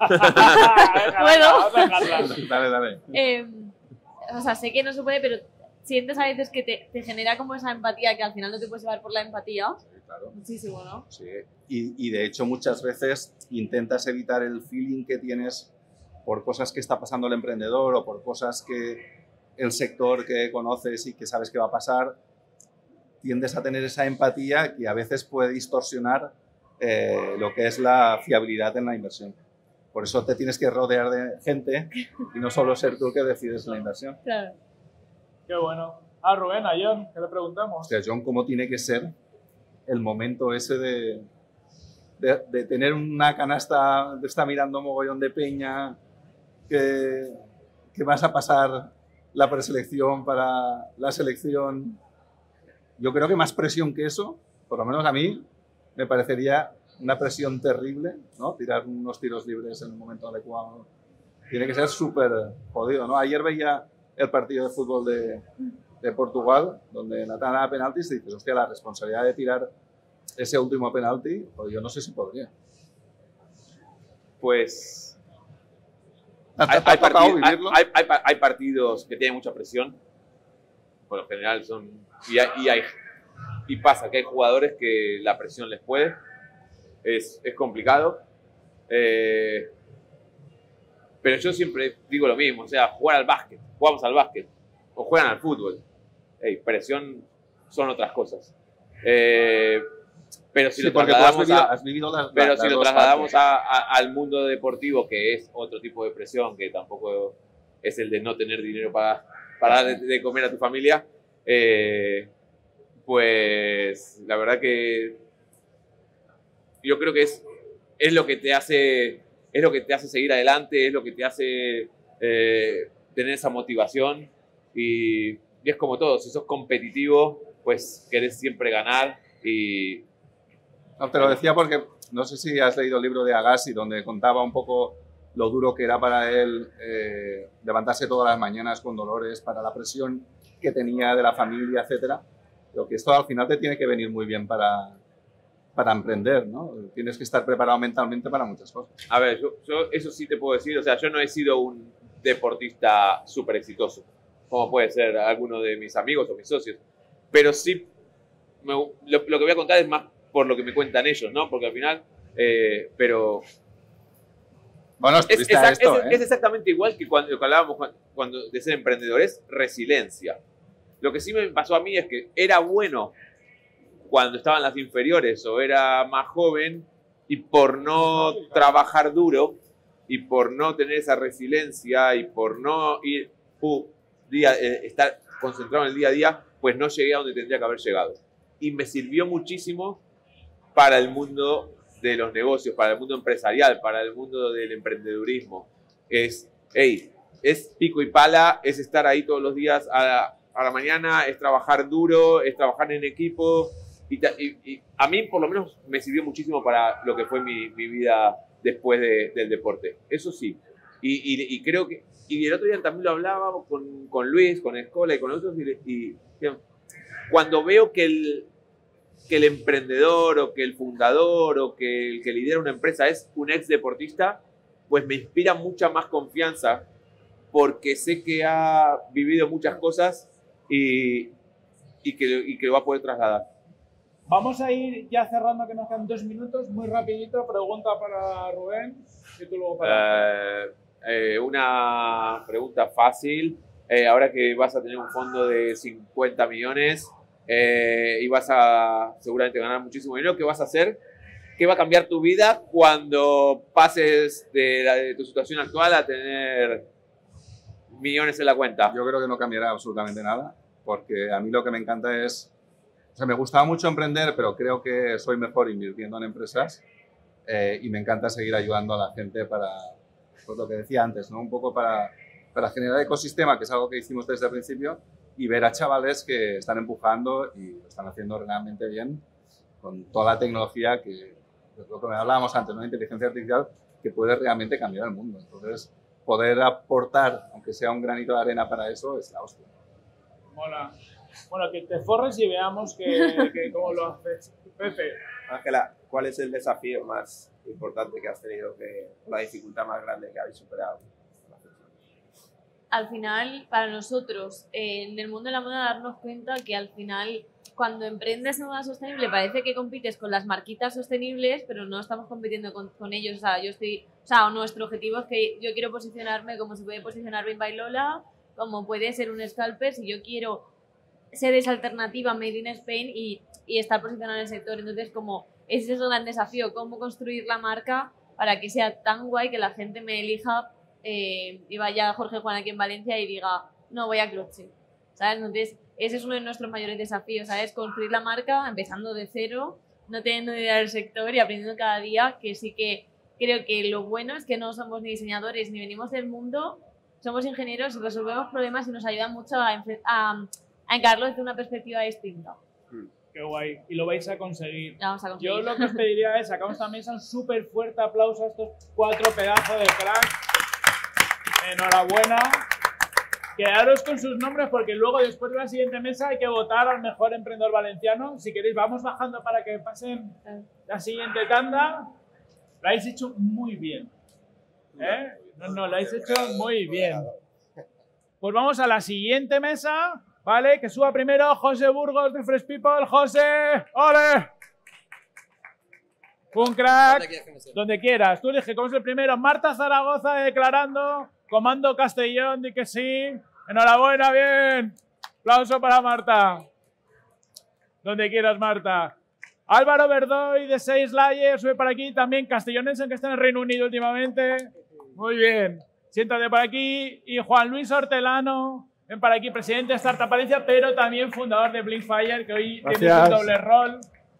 ¿Puedo? Dale, dale. Eh, o sea, sé que no se puede, pero sientes a veces que te, te genera como esa empatía que al final no te puedes llevar por la empatía. Sí, claro. Muchísimo, ¿no? Sí. Y, y de hecho muchas veces intentas evitar el feeling que tienes por cosas que está pasando el emprendedor o por cosas que el sector que conoces y que sabes que va a pasar, tiendes a tener esa empatía que a veces puede distorsionar eh, lo que es la fiabilidad en la inversión. Por eso te tienes que rodear de gente y no solo ser tú el que decides la inversión. Claro. Qué bueno. Ah, Rubén, a John, ¿qué le preguntamos? O sea, John, ¿cómo tiene que ser el momento ese de, de, de tener una canasta, de estar mirando mogollón de peña, que, que vas a pasar la preselección para la selección? Yo creo que más presión que eso, por lo menos a mí, me parecería una presión terrible, ¿no? Tirar unos tiros libres en el momento adecuado. Tiene que ser súper jodido, ¿no? Ayer veía el partido de fútbol de, de Portugal, donde Nathan da penaltis y dices, hostia, la responsabilidad de tirar ese último penalti, pues yo no sé si podría. Pues ¿Te hay, ha hay tocado partid- hay- vivirlo? hay- hay- hay partidos que tienen mucha presión. Por lo general son. Y, hay, y, hay- y pasa que hay jugadores que la presión les puede. Es, es complicado. Eh, Pero yo siempre digo lo mismo, o sea, jugar al básquet, jugamos al básquet, o juegan al fútbol. Hey, presión son otras cosas. Eh, pero si Sí, lo porque tú has trasladamos, vivido, a, has vivido las, pero las si lo dos trasladamos partes. a, a, al mundo deportivo, que es otro tipo de presión, que tampoco es el de no tener dinero para, para dar de, de comer a tu familia, eh, pues la verdad que yo creo que es, es lo que te hace es lo que te hace seguir adelante, es lo que te hace eh, tener esa motivación y, y es como todo, si sos competitivo, pues querés siempre ganar y... No, te lo decía porque no sé si has leído el libro de Agassi, donde contaba un poco lo duro que era para él eh, levantarse todas las mañanas con dolores, para la presión que tenía de la familia, etcétera. Pero que esto al final te tiene que venir muy bien para, para emprender, ¿no? Tienes que estar preparado mentalmente para muchas cosas. A ver, yo, yo eso sí te puedo decir, o sea, yo no he sido un deportista súper exitoso, como puede ser alguno de mis amigos o mis socios, pero sí, me, lo, lo que voy a contar es más por lo que me cuentan ellos, ¿no? Porque al final, eh, pero... Bueno, Es, estuviste exact, a esto, es, ¿eh? es exactamente igual que cuando, que hablábamos cuando, cuando de ser emprendedor, es resiliencia. Lo que sí me pasó a mí es que era bueno cuando estaban las inferiores o era más joven y por no trabajar duro y por no tener esa resiliencia y por no ir uh, día, eh, estar concentrado en el día a día, pues no llegué a donde tendría que haber llegado. Y me sirvió muchísimo para el mundo de los negocios, para el mundo empresarial, para el mundo del emprendedurismo. Es, hey, es pico y pala, es estar ahí todos los días a la, a la mañana, es trabajar duro, es trabajar en equipo. Y, y, y a mí, por lo menos, me sirvió muchísimo para lo que fue mi, mi vida después de, del deporte. Eso sí. Y, y, y creo que... Y el otro día también lo hablábamos con, con Luis, con Escola y con otros. Y, y cuando veo que el... que el emprendedor o que el fundador o que el que lidera una empresa es un ex deportista, pues me inspira mucha más confianza porque sé que ha vivido muchas cosas y, y, que, y que lo va a poder trasladar. Vamos a ir ya cerrando, que nos quedan dos minutos, muy rapidito. Pregunta para Rubén y tú luego para... Eh, eh, una pregunta fácil. Eh, ahora que vas a tener un fondo de cincuenta millones... Eh, y vas a seguramente ganar muchísimo dinero, ¿qué vas a hacer? ¿Qué va a cambiar tu vida cuando pases de, la, de tu situación actual a tener millones en la cuenta? Yo creo que no cambiará absolutamente nada, porque a mí lo que me encanta es... O sea, me gustaba mucho emprender, pero creo que soy mejor invirtiendo en empresas eh, y me encanta seguir ayudando a la gente para, pues lo que decía antes, ¿no? Un poco para, para generar ecosistema, que es algo que hicimos desde el principio, y ver a chavales que están empujando y lo están haciendo realmente bien con toda la tecnología que, lo que hablábamos antes, ¿no? Inteligencia artificial, que puede realmente cambiar el mundo. Entonces, poder aportar, aunque sea un granito de arena para eso, es la hostia. Mola. Bueno, que te forres y veamos que, que cómo lo haces. Pepe. Ángela, ¿cuál es el desafío más importante que has tenido, que, la dificultad más grande que habéis superado? Al final, para nosotros, eh, en el mundo de la moda, darnos cuenta que al final, cuando emprendes en moda sostenible, parece que compites con las marquitas sostenibles, pero no estamos compitiendo con, con ellos. O sea, yo estoy, o sea, nuestro objetivo es que yo quiero posicionarme como se puede posicionar Bimba by Lola, como puede ser un Scalper, si yo quiero ser esa alternativa made in Spain y, y estar posicionada en el sector. Entonces, como ese es el gran desafío, cómo construir la marca para que sea tan guay que la gente me elija eh, y vaya Jorge Juan aquí en Valencia y diga, no, voy a Cloche, ¿sabes? Entonces, ese es uno de nuestros mayores desafíos, ¿sabes? Construir la marca empezando de cero, no teniendo ni idea del sector y aprendiendo cada día, que sí que creo que lo bueno es que no somos ni diseñadores ni venimos del mundo, somos ingenieros y resolvemos problemas y nos ayudan mucho a, a, a encararlo desde una perspectiva distinta. Qué guay. Y lo vais a conseguir. Vamos a conseguir. Yo lo que os pediría es, sacamos esta mesa, un súper fuerte aplauso a estos cuatro pedazos de cracks. Enhorabuena. Quedaros con sus nombres porque luego, después de la siguiente mesa, hay que votar al mejor emprendedor valenciano. Si queréis, vamos bajando para que pasen la siguiente tanda. Lo habéis hecho muy bien. ¿Eh? No, no, lo habéis hecho muy bien. Pues vamos a la siguiente mesa, ¿vale? Que suba primero José Burgos de Fresh People. ¡José! ¡Ole! Un crack. ¿Dónde quieres que me siente? Donde quieras. Tú elige cómo es el primero. Marta Zaragoza declarando. Comando Castellón, di que sí. Enhorabuena, bien. Aplauso para Marta. Donde quieras, Marta. Álvaro Verdoy de Seis Layers, sube para aquí. También castellonense, que está en el Reino Unido últimamente. Muy bien. Siéntate por aquí. Y Juan Luis Hortelano, ven para aquí, presidente de Startup Valencia, pero también fundador de Blinkfire, que hoy Gracias. tiene un doble rol.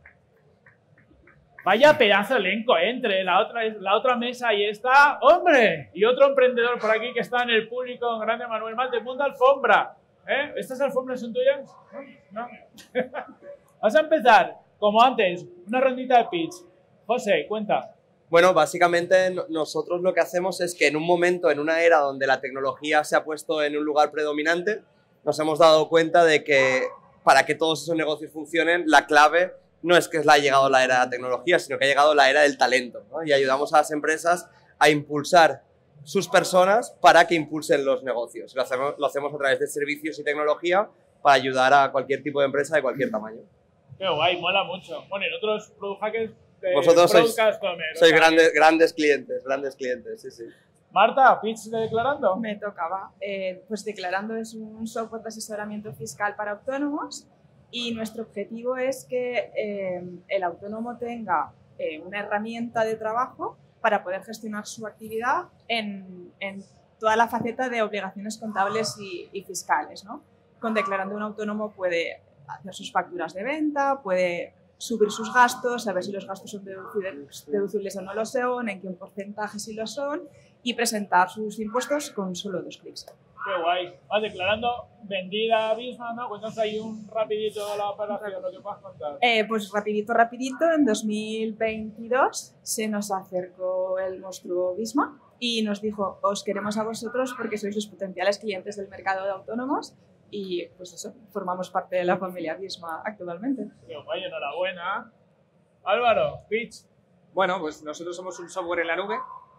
Vaya pedazo de elenco, ¿eh? Entre la otra, la otra mesa y esta. ¡Hombre! Y otro emprendedor por aquí que está en el público, en grande, Manuel Malte, Mundo Alfombra. ¿Eh? ¿Estas alfombras son tuyas? ¿No? ¿No? Vamos a empezar, como antes, una rondita de pitch. José, cuenta. Bueno, básicamente no- nosotros lo que hacemos es que en un momento, en una era donde la tecnología se ha puesto en un lugar predominante, nos hemos dado cuenta de que para que todos esos negocios funcionen, la clave no es que es la- ha llegado la era de la tecnología, sino que ha llegado la era del talento, ¿no? Y ayudamos a las empresas a impulsar sus personas para que impulsen los negocios. Lo hacemos, lo hacemos a través de servicios y tecnología para ayudar a cualquier tipo de empresa de cualquier tamaño. Qué guay, mola mucho. Bueno, y nosotros, Product Hackers, eh, Vosotros sois- Product Customer, o Sois sea, grandes, grandes clientes, grandes clientes, sí, sí. Marta, pitch de declarando. Me tocaba. Eh, pues Declarando es un software de asesoramiento fiscal para autónomos y nuestro objetivo es que eh, el autónomo tenga eh, una herramienta de trabajo para poder gestionar su actividad en, en toda la faceta de obligaciones contables y, y fiscales, ¿no? Con Declarando un autónomo puede hacer sus facturas de venta, puede subir sus gastos, saber si los gastos son deducibles, deducibles o no lo son, en qué porcentaje sí lo son, y presentar sus impuestos con solo dos clics. Qué guay. Vas declarando vendida a Visma, ¿no? Cuéntanos ahí un rapidito de la operación, lo que puedas contar. Eh, pues rapidito, rapidito, en dos mil veintidós se nos acercó el monstruo Visma y nos dijo, os queremos a vosotros porque sois los potenciales clientes del mercado de autónomos y pues eso, formamos parte de la familia Visma actualmente. Qué guay, enhorabuena. Álvaro, pitch. Bueno, pues nosotros somos un software en la nube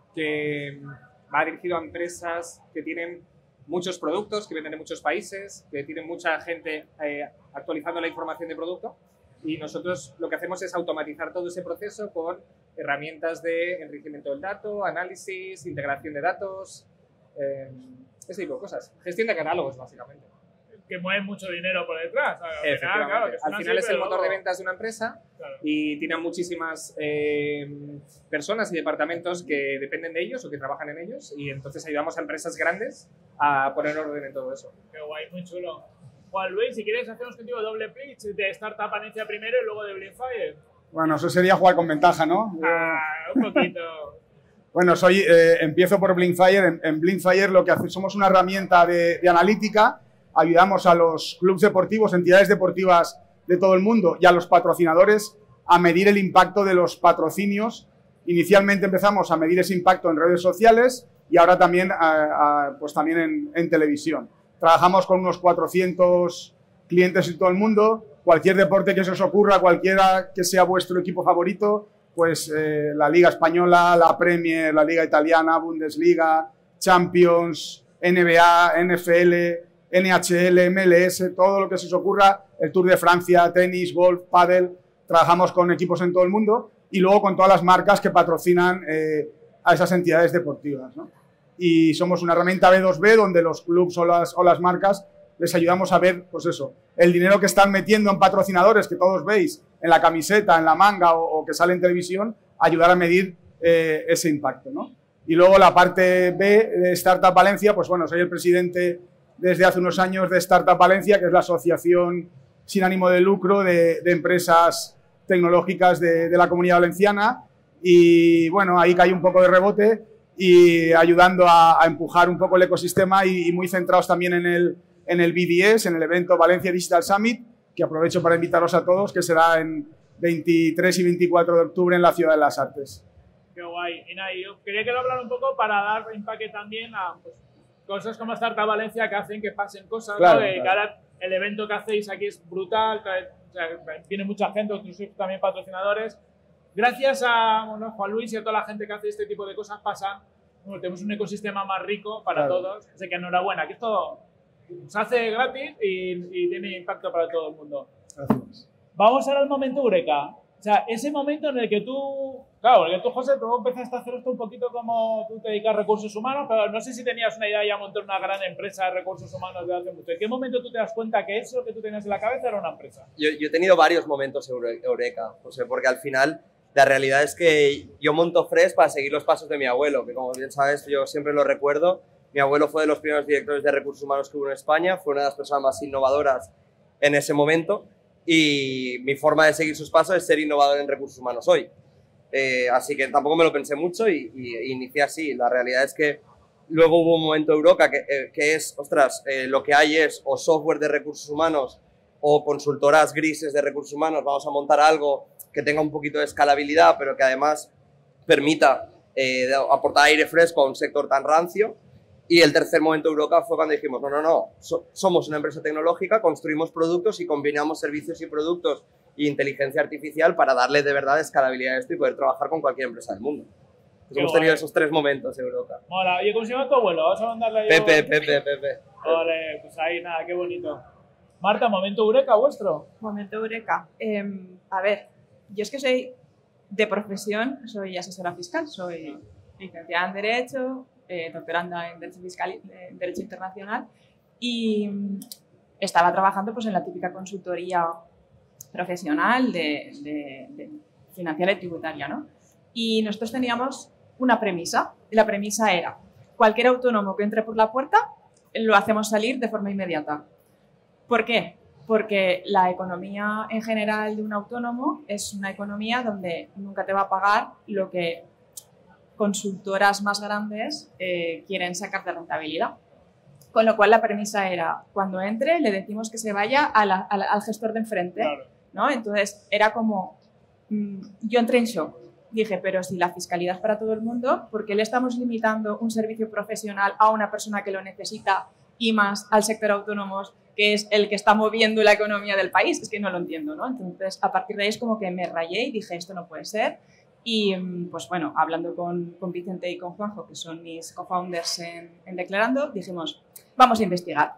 que va dirigido a empresas que tienen muchos productos, que venden en muchos países, que tienen mucha gente eh, actualizando la información de producto. Y nosotros lo que hacemos es automatizar todo ese proceso con herramientas de enriquecimiento del dato, análisis, integración de datos, eh, ese tipo de cosas. Gestión de catálogos, básicamente. Que mueve mucho dinero por detrás. Al final, Efectivamente. claro, que Al suena final así, es el pero motor de luego- ventas de una empresa Claro. y tiene muchísimas eh, personas y departamentos que dependen de ellos o que trabajan en ellos y entonces ayudamos a empresas grandes a poner orden en todo eso. Qué guay, muy chulo. Juan Luis, si quieres, hacemos contigo doble pitch de Startup Valencia primero y luego de Blinkfire. Bueno, eso sería jugar con ventaja, ¿no? Ah, un poquito. Bueno, soy, eh, empiezo por Blinkfire. En, en Blinkfire lo que hacemos, somos una herramienta de, de analítica. Ayudamos a los clubes deportivos, entidades deportivas de todo el mundo y a los patrocinadores a medir el impacto de los patrocinios. Inicialmente empezamos a medir ese impacto en redes sociales y ahora también, a, a, pues también en, en televisión. Trabajamos con unos cuatrocientos clientes en todo el mundo. Cualquier deporte que se os ocurra, cualquiera que sea vuestro equipo favorito, pues eh, la Liga Española, la Premier, la Liga Italiana, Bundesliga, Champions, N B A, N F L, N H L, M L S, todo lo que se os ocurra, el Tour de Francia, tenis, golf, pádel, trabajamos con equipos en todo el mundo y luego con todas las marcas que patrocinan eh, a esas entidades deportivas, ¿no? Y somos una herramienta B dos B donde los clubs o las, o las marcas les ayudamos a ver, pues eso, el dinero que están metiendo en patrocinadores que todos veis en la camiseta, en la manga o, o que sale en televisión, ayudar a medir eh, ese impacto, ¿no? Y luego la parte B de Startup Valencia, pues bueno, soy el presidente desde hace unos años de Startup Valencia, que es la asociación sin ánimo de lucro de, de empresas tecnológicas de, de la Comunidad Valenciana. Y bueno, ahí cae un poco de rebote y ayudando a, a empujar un poco el ecosistema y, y muy centrados también en el, en el B D S, en el evento Valencia Digital Summit, que aprovecho para invitaros a todos, que será en veintitrés y veinticuatro de octubre en la Ciudad de las Artes. Qué guay. Y nada, yo quería que lo hablara un poco para dar empaque también a pues, cosas como Startup Valencia que hacen que pasen cosas, Claro, ¿no? De claro. que ahora el evento que hacéis aquí es brutal, trae- o sea, viene mucha gente, inclusive también patrocinadores. Gracias a bueno, Juan Luis y a toda la gente que hace este tipo de cosas pasan, bueno, tenemos un ecosistema más rico para Claro. todos. Así que enhorabuena, que esto se hace gratis y, y tiene impacto para todo el mundo. Gracias. Vamos ahora al momento Eureka. sea, ese momento en el que tú, claro, porque tú, José, tú empezaste a hacer esto un poquito como tú te dedicas a recursos humanos, pero no sé si tenías una idea de ya montar una gran empresa de recursos humanos de hace mucho. ¿En qué momento tú te das cuenta que eso que tú tenías en la cabeza era una empresa? Yo, yo he tenido varios momentos eureka, José, porque al final la realidad es que yo monto Fresh para seguir los pasos de mi abuelo, que como bien sabes, yo siempre lo recuerdo. Mi abuelo fue de los primeros directores de recursos humanos que hubo en España, fue una de las personas más innovadoras en ese momento. Y mi forma de seguir sus pasos es ser innovador en recursos humanos hoy. Eh, así que tampoco me lo pensé mucho y, y, y inicié así. La realidad es que luego hubo un momento Eureka que, eh, que es, ostras, eh, lo que hay es o software de recursos humanos o consultoras grises de recursos humanos. Vamos a montar algo que tenga un poquito de escalabilidad, pero que además permita eh, aportar aire fresco a un sector tan rancio. Y el tercer momento Eureka fue cuando dijimos, no, no, no, so, somos una empresa tecnológica, construimos productos y combinamos servicios y productos e inteligencia artificial para darle de verdad escalabilidad a esto y poder trabajar con cualquier empresa del mundo. Entonces, hemos tenido esos tres momentos Eureka. Mola. Oye, ¿cómo se llama tu abuelo? Vamos a mandarle ahí. Pepe, Pepe, Pepe. Vale, pues ahí nada, qué bonito. Marta, ¿momento Eureka vuestro? Momento Eureka. Eh, a ver, yo es que soy de profesión, soy asesora fiscal, soy licenciada en Derecho, Eh, doctoranda en Derecho Fiscal y en Derecho Internacional y estaba trabajando pues, en la típica consultoría profesional de, de, de financiera y tributaria, ¿no? Y nosotros teníamos una premisa, y la premisa era cualquier autónomo que entre por la puerta lo hacemos salir de forma inmediata. ¿Por qué? Porque la economía en general de un autónomo es una economía donde nunca te va a pagar lo que consultoras más grandes eh, quieren sacar de rentabilidad. Con lo cual la premisa era, cuando entre le decimos que se vaya a la, a la, al gestor de enfrente, claro, ¿no? Entonces era como, mmm, yo entré en shock. Dije, pero si la fiscalidad es para todo el mundo, ¿por qué le estamos limitando un servicio profesional a una persona que lo necesita y más al sector autónomo, que es el que está moviendo la economía del país? Es que no lo entiendo, ¿no? Entonces, a partir de ahí es como que me rayé y dije, esto no puede ser. Y, pues bueno, hablando con, con Vicente y con Juanjo, que son mis co-founders en, en Declarando, dijimos, vamos a investigar.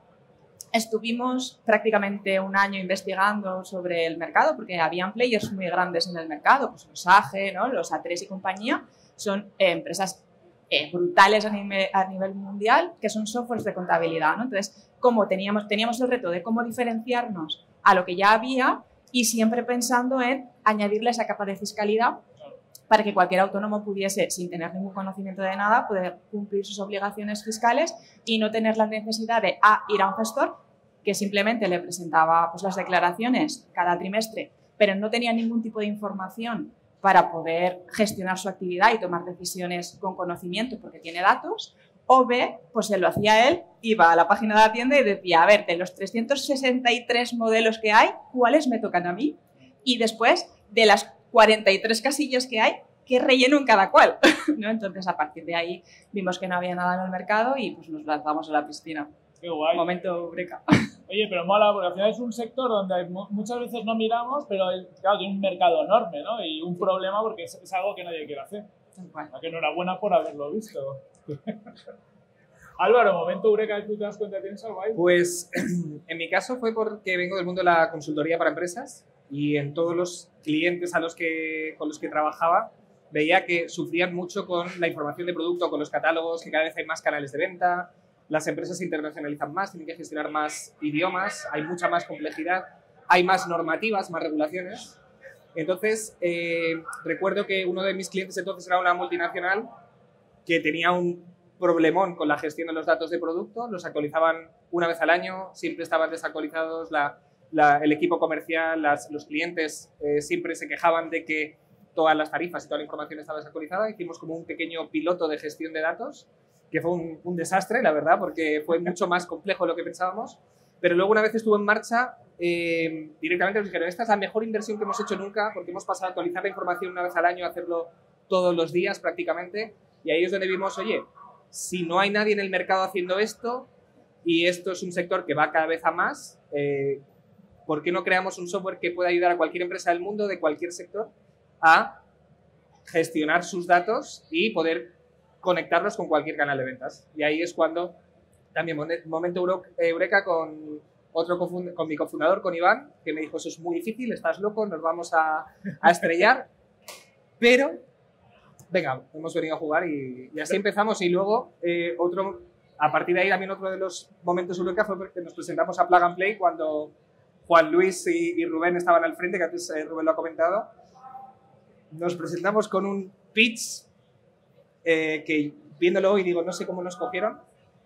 Estuvimos prácticamente un año investigando sobre el mercado, porque habían players muy grandes en el mercado, pues los A G E, ¿no? Los A tres y compañía, son eh, empresas eh, brutales a nivel, a nivel mundial, que son softwares de contabilidad, ¿no? Entonces, como teníamos, teníamos el reto de cómo diferenciarnos a lo que ya había y siempre pensando en añadirle esa capa de fiscalidad para que cualquier autónomo pudiese, sin tener ningún conocimiento de nada, poder cumplir sus obligaciones fiscales y no tener la necesidad de a, ir a un gestor que simplemente le presentaba pues, las declaraciones cada trimestre, pero no tenía ningún tipo de información para poder gestionar su actividad y tomar decisiones con conocimiento porque tiene datos, o B, pues se lo hacía él, iba a la página de la tienda y decía, a ver, de los trescientos sesenta y tres modelos que hay, ¿cuáles me tocan a mí? Y después, de las cuarenta y tres casillas que hay, ¿qué relleno en cada cual? ¿No? Entonces, a partir de ahí, vimos que no había nada en el mercado y pues nos lanzamos a la piscina. Qué guay. Momento Eureka. Oye, pero mola, porque al final es un sector donde muchas veces no miramos, pero claro, tiene un mercado enorme, ¿no? Y un problema porque es, es algo que nadie quiere hacer. Bueno. Que enhorabuena por haberlo visto. Álvaro, momento Eureka, ¿tú te das cuenta? ¿Tienes algo ahí? Pues en mi caso fue porque vengo del mundo de la consultoría para empresas y en todos los clientes a los que, con los que trabajaba veía que sufrían mucho con la información de producto, con los catálogos, que cada vez hay más canales de venta, las empresas se internacionalizan más, tienen que gestionar más idiomas, hay mucha más complejidad, hay más normativas, más regulaciones. Entonces, eh, recuerdo que uno de mis clientes entonces era una multinacional que tenía un problemón con la gestión de los datos de producto, los actualizaban una vez al año, siempre estaban desactualizados, la, la, el equipo comercial, las, los clientes eh, siempre se quejaban de que todas las tarifas y toda la información estaba desactualizada. Hicimos como un pequeño piloto de gestión de datos, que fue un, un desastre, la verdad, porque fue mucho más complejo de lo que pensábamos. Pero luego, una vez estuvo en marcha, eh, directamente nos dijeron, esta es la mejor inversión que hemos hecho nunca, porque hemos pasado a actualizar la información una vez al año, a hacerlo todos los días prácticamente. Y ahí es donde vimos, oye, si no hay nadie en el mercado haciendo esto, y esto es un sector que va cada vez a más, eh, ¿por qué no creamos un software que pueda ayudar a cualquier empresa del mundo, de cualquier sector, a gestionar sus datos y poder conectarlos con cualquier canal de ventas? Y ahí es cuando también momento Eureka con, otro con mi cofundador, con Iván, que me dijo, eso es muy difícil, estás loco, nos vamos a, a estrellar. Pero, venga, hemos venido a jugar y, y así empezamos. Y luego, eh, otro, a partir de ahí también otro de los momentos Eureka fue porque nos presentamos a Plug and Play cuando Juan Luis y, y Rubén estaban al frente, que antes eh, Rubén lo ha comentado. Nos presentamos con un pitch eh, que viéndolo hoy digo, no sé cómo nos cogieron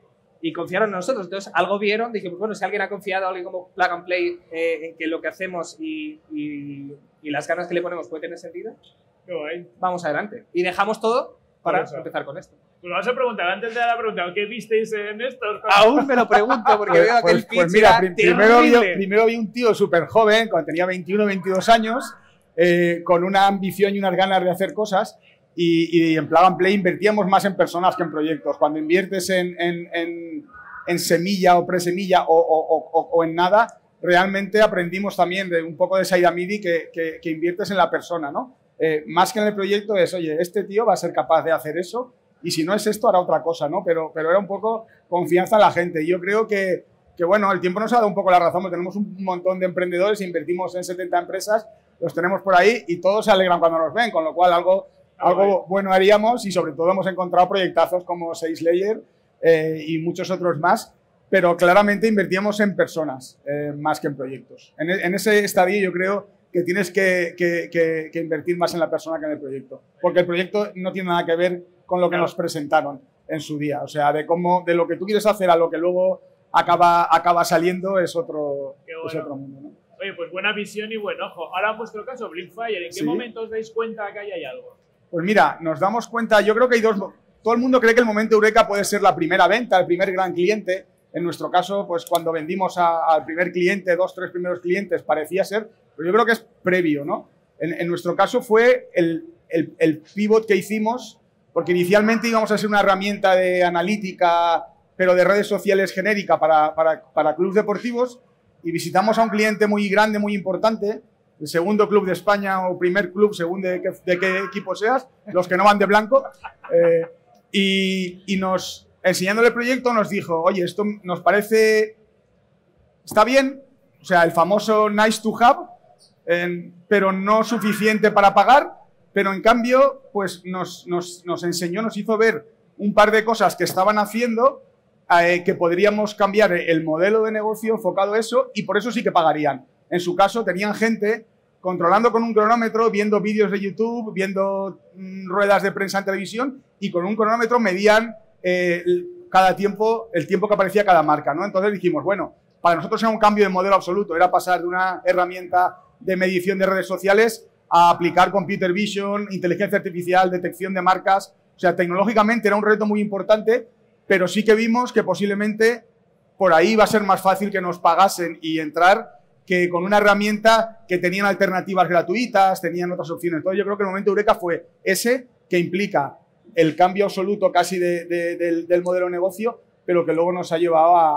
y confiaron en nosotros. Entonces algo vieron, dijimos, bueno, si alguien ha confiado a alguien como Plug and Play eh, en que lo que hacemos y, y, y las ganas que le ponemos puede tener sentido, qué guay. Vamos adelante. Y dejamos todo para empezar con esto. Pues vamos a preguntar, antes de la pregunta, ¿qué visteis en estos? Aún me lo pregunto porque pues, veo que pues, el pitch pues mira, era prim primero, vi, terrible. primero vi un tío súper joven, cuando tenía veintiuno, veintidós años, eh, con una ambición y unas ganas de hacer cosas. Y, y en Plug and Play invertíamos más en personas que en proyectos. Cuando inviertes en, en, en, en semilla o presemilla o, o, o, o en nada, realmente aprendimos también de un poco de Saida Midi que, que, que inviertes en la persona, ¿no? Eh, más que en el proyecto es, oye, este tío va a ser capaz de hacer eso y si no es esto hará otra cosa, ¿no? Pero, pero era un poco confianza en la gente. Y yo creo que, que, bueno, el tiempo nos ha dado un poco la razón. Tenemos un montón de emprendedores, invertimos en setenta empresas, los tenemos por ahí y todos se alegran cuando nos ven, con lo cual algo... Algo bueno haríamos y sobre todo hemos encontrado proyectazos como seis Layer eh, y muchos otros más, pero claramente invertíamos en personas eh, más que en proyectos. En, en ese estadio yo creo que tienes que, que, que, que invertir más en la persona que en el proyecto, porque el proyecto no tiene nada que ver con lo que nos presentaron en su día, o sea, de cómo de lo que tú quieres hacer a lo que luego acaba, acaba saliendo es otro, bueno. es otro mundo, ¿no? Oye, pues buena visión y buen ojo. Ahora en vuestro caso, Blinkfire, ¿en qué ¿Sí? momento os dais cuenta que ahí hay algo? Pues mira, nos damos cuenta, yo creo que hay dos... Todo el mundo cree que el momento Eureka puede ser la primera venta, el primer gran cliente. En nuestro caso, pues cuando vendimos a, al primer cliente, dos, tres primeros clientes, parecía ser, pero yo creo que es previo, ¿no? En, en nuestro caso fue el, el, el pivot que hicimos, porque inicialmente íbamos a ser una herramienta de analítica, pero de redes sociales genérica para, para, para clubes deportivos, y visitamos a un cliente muy grande, muy importante, el segundo club de España o primer club, según de qué, de qué equipo seas, los que no van de blanco, eh, y, y nos, enseñándole el proyecto, nos dijo, oye, esto nos parece, está bien, o sea, el famoso nice to have, eh, pero no suficiente para pagar, pero en cambio, pues nos, nos, nos enseñó, nos hizo ver un par de cosas que estaban haciendo, eh, que podríamos cambiar el modelo de negocio enfocado a eso, y por eso sí que pagarían. En su caso, tenían gente controlando con un cronómetro, viendo vídeos de YouTube, viendo mmm, ruedas de prensa en televisión y con un cronómetro medían eh, cada tiempo, el tiempo que aparecía cada marca, ¿no? Entonces dijimos, bueno, para nosotros era un cambio de modelo absoluto, era pasar de una herramienta de medición de redes sociales a aplicar computer vision, inteligencia artificial, detección de marcas. O sea, tecnológicamente era un reto muy importante, pero sí que vimos que posiblemente por ahí va a ser más fácil que nos pagasen y entrar que con una herramienta que tenían alternativas gratuitas, tenían otras opciones. Entonces yo creo que el momento Eureka fue ese, que implica el cambio absoluto casi de, de, del, del modelo de negocio, pero que luego nos ha llevado a,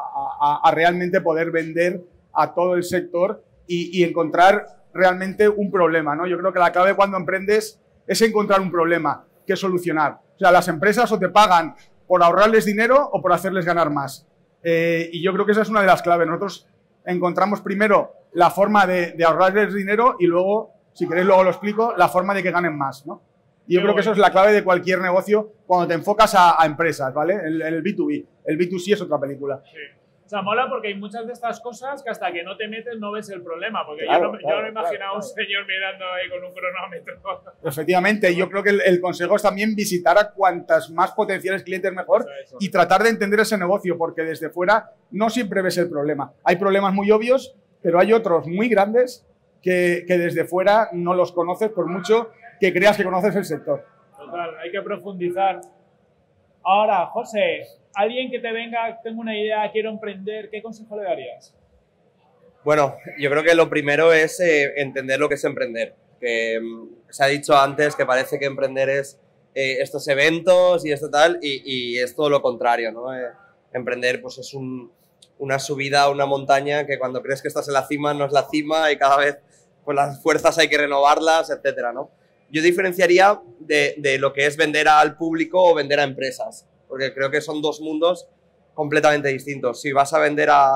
a, a, a realmente poder vender a todo el sector y, y encontrar realmente un problema, ¿no? Yo creo que la clave cuando emprendes es encontrar un problema que solucionar. O sea, las empresas o te pagan por ahorrarles dinero o por hacerles ganar más. Eh, y yo creo que esa es una de las claves. Nosotros encontramos primero la forma de, de ahorrarles dinero y luego, si queréis luego lo explico, la forma de que ganen más, ¿no? Y yo Qué creo bueno. que eso es la clave de cualquier negocio cuando te enfocas a, a empresas, ¿vale? El, el B dos B. El B dos C es otra película. Sí. O sea, mola porque hay muchas de estas cosas que hasta que no te metes no ves el problema. Porque claro, yo no, claro, yo no me imaginaba claro, un señor mirando ahí con un cronómetro. Efectivamente, yo creo que el, el consejo es también visitar a cuantas más potenciales clientes mejor eso, eso. y tratar de entender ese negocio, porque desde fuera no siempre ves el problema. Hay problemas muy obvios, pero hay otros muy grandes que, que desde fuera no los conoces por mucho que creas que conoces el sector. Total, hay que profundizar. Ahora, José, alguien que te venga, tengo una idea, quiero emprender, ¿qué consejo le darías? Bueno, yo creo que lo primero es eh, entender lo que es emprender. Que um, se ha dicho antes que parece que emprender es eh, estos eventos y esto tal, y, y es todo lo contrario, ¿no? Eh, emprender pues es un, una subida, una montaña que cuando crees que estás en la cima no es la cima y cada vez pues las fuerzas hay que renovarlas, etcétera, ¿no? Yo diferenciaría de, de lo que es vender al público o vender a empresas, porque creo que son dos mundos completamente distintos. Si vas a vender a,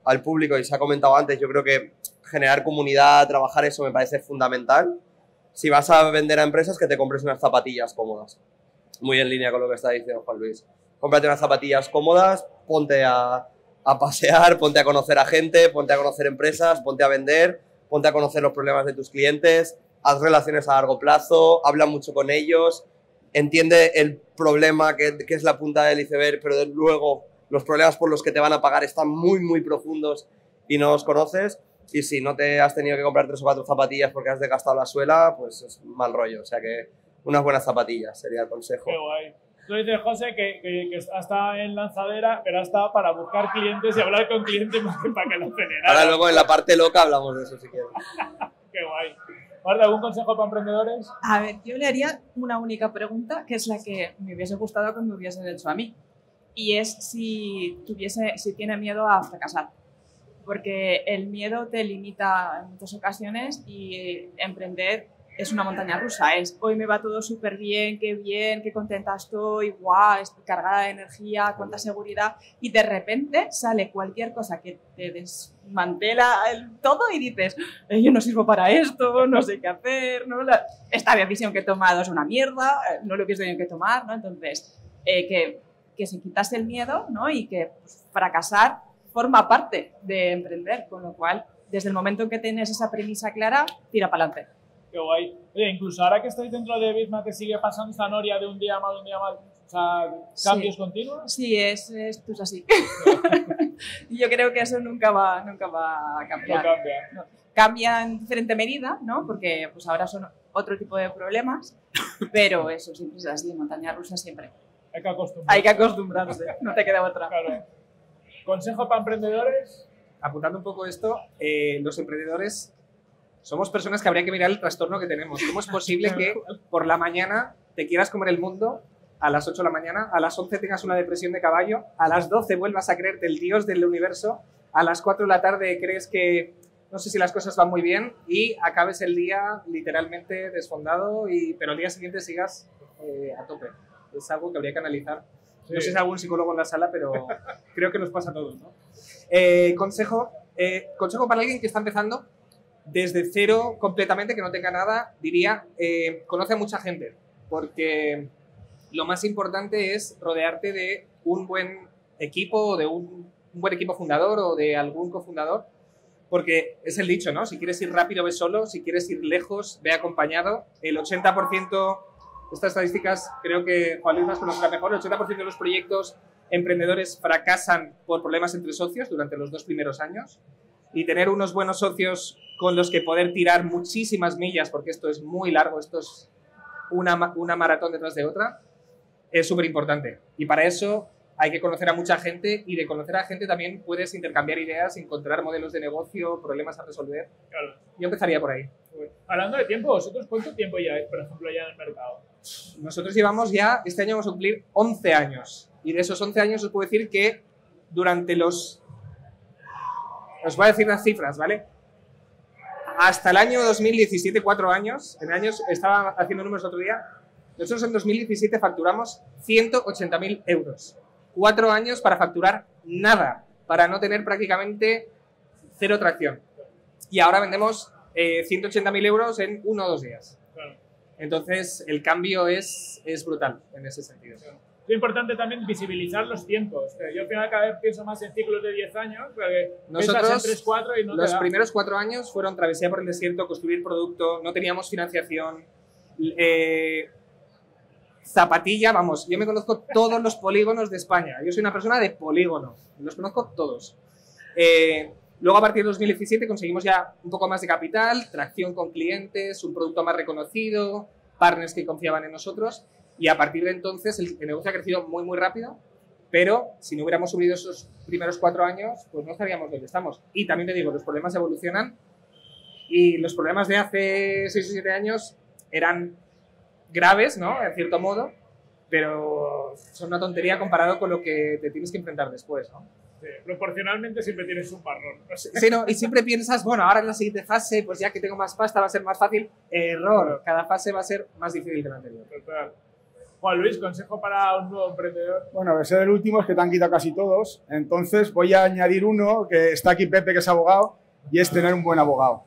al público y se ha comentado antes, yo creo que generar comunidad, trabajar eso me parece fundamental. Si vas a vender a empresas, que te compres unas zapatillas cómodas. Muy en línea con lo que está diciendo Juan Luis. Cómprate unas zapatillas cómodas, ponte a, a pasear, ponte a conocer a gente, ponte a conocer empresas, ponte a vender, ponte a conocer los problemas de tus clientes, haz relaciones a largo plazo, habla mucho con ellos, entiende el problema que, que es la punta del iceberg, pero luego los problemas por los que te van a pagar están muy, muy profundos y no los conoces. Y si no te has tenido que comprar tres o cuatro zapatillas porque has desgastado la suela, pues es mal rollo. O sea que unas buenas zapatillas sería el consejo. Qué guay. Tú dices, José, que, que, que ha estado en lanzadera, pero ha estado para buscar clientes y hablar con clientes más que para que lo generaran. Ahora luego en la parte loca hablamos de eso si quieres. Qué guay. Marta, ¿algún consejo para emprendedores? A ver, yo le haría una única pregunta, que es la que me hubiese gustado que me hubiesen hecho a mí. Y es si, tuviese, si tiene miedo a fracasar. Porque el miedo te limita en muchas ocasiones y emprender es una montaña rusa. Es hoy me va todo súper bien, qué bien, qué contenta estoy, guau, estoy cargada de energía, cuánta seguridad. Y de repente sale cualquier cosa que te desmantela el todo y dices, eh, yo no sirvo para esto, no sé qué hacer, ¿no? La, esta decisión que he tomado es una mierda, no lo hubiese tenido que tomar, ¿no? Entonces, eh, que, que se quitase el miedo, ¿no? Y que pues, fracasar forma parte de emprender, con lo cual, desde el momento en que tienes esa premisa clara, tira para adelante. Qué guay. Oye, incluso ahora que estáis dentro de Bizma, que sigue pasando esta noria de un día mal, un día mal, o sea, cambios sí. continuos. Sí, es, esto es así. Y yo creo que eso nunca va, nunca va a cambiar. No cambia. No. Cambia en diferente medida, ¿no? Porque pues ahora son otro tipo de problemas, pero eso siempre es así, montaña rusa siempre. Hay que acostumbrarse. Hay que acostumbrarse, no te queda otra. Claro. ¿Consejo para emprendedores? Apuntando un poco esto, eh, los emprendedores somos personas que habría que mirar el trastorno que tenemos. ¿Cómo es posible que por la mañana te quieras comer el mundo, a las ocho de la mañana, a las once tengas una depresión de caballo, a las doce vuelvas a creerte el dios del universo, a las cuatro de la tarde crees que no sé si las cosas van muy bien y acabes el día literalmente desfondado, y, pero al día siguiente sigas eh, a tope? Es algo que habría que analizar. Sí. No sé si hay algún psicólogo en la sala, pero creo que nos pasa a todos, ¿no? Eh, consejo, eh, consejo para alguien que está empezando desde cero completamente, que no tenga nada, diría, eh, conoce a mucha gente, porque lo más importante es rodearte de un buen equipo, de un, un buen equipo fundador o de algún cofundador, porque es el dicho, ¿no? Si quieres ir rápido, ve solo, si quieres ir lejos, ve acompañado. El ochenta por ciento, estas estadísticas creo que Juan Luis las conocerá mejor, el ochenta por ciento de los proyectos emprendedores fracasan por problemas entre socios durante los dos primeros años, y tener unos buenos socios con los que poder tirar muchísimas millas, porque esto es muy largo, esto es una, una maratón detrás de otra, es súper importante. Y para eso hay que conocer a mucha gente, y de conocer a gente también puedes intercambiar ideas, encontrar modelos de negocio, problemas a resolver. Claro. Yo empezaría por ahí. Hablando de tiempo, ¿vosotros cuánto tiempo lleváis, por ejemplo, ya en el mercado? Nosotros llevamos ya, este año vamos a cumplir once años. Y de esos once años os puedo decir que durante los... Os voy a decir las cifras, ¿vale? Hasta el año dos mil diecisiete, cuatro años, en años, estaba haciendo números el otro día, nosotros en dos mil diecisiete facturamos ciento ochenta mil euros. Cuatro años para facturar nada, para no tener prácticamente cero tracción. Y ahora vendemos eh, ciento ochenta mil euros en uno o dos días. Claro. Entonces, el cambio es, es brutal en ese sentido. Claro. Es importante también visibilizar los tiempos. Yo al final cada vez pienso más en ciclos de diez años, porque nosotros en tres, cuatro y no los te da. Primeros cuatro años fueron travesía por el desierto, construir producto, no teníamos financiación, eh, zapatilla, vamos, yo me conozco todos los polígonos de España. Yo soy una persona de polígono, los conozco todos. Eh, luego a partir de dos mil diecisiete conseguimos ya un poco más de capital, tracción con clientes, un producto más reconocido, partners que confiaban en nosotros. Y a partir de entonces el, el negocio ha crecido muy, muy rápido, pero si no hubiéramos subido esos primeros cuatro años, pues no estaríamos donde estamos. Y también te digo, los problemas evolucionan, y los problemas de hace seis o siete años eran graves, ¿no? En cierto modo, pero son una tontería comparado con lo que te tienes que enfrentar después, ¿no? Sí, proporcionalmente siempre tienes un marrón. Sí, no, y siempre piensas, bueno, ahora en la siguiente fase, pues ya que tengo más pasta va a ser más fácil. Error, cada fase va a ser más difícil que la anterior. Total. Juan Luis, consejo para un nuevo emprendedor. Bueno, de ser el último es que te han quitado casi todos. Entonces voy a añadir uno, que está aquí Pepe, que es abogado, y es tener un buen abogado.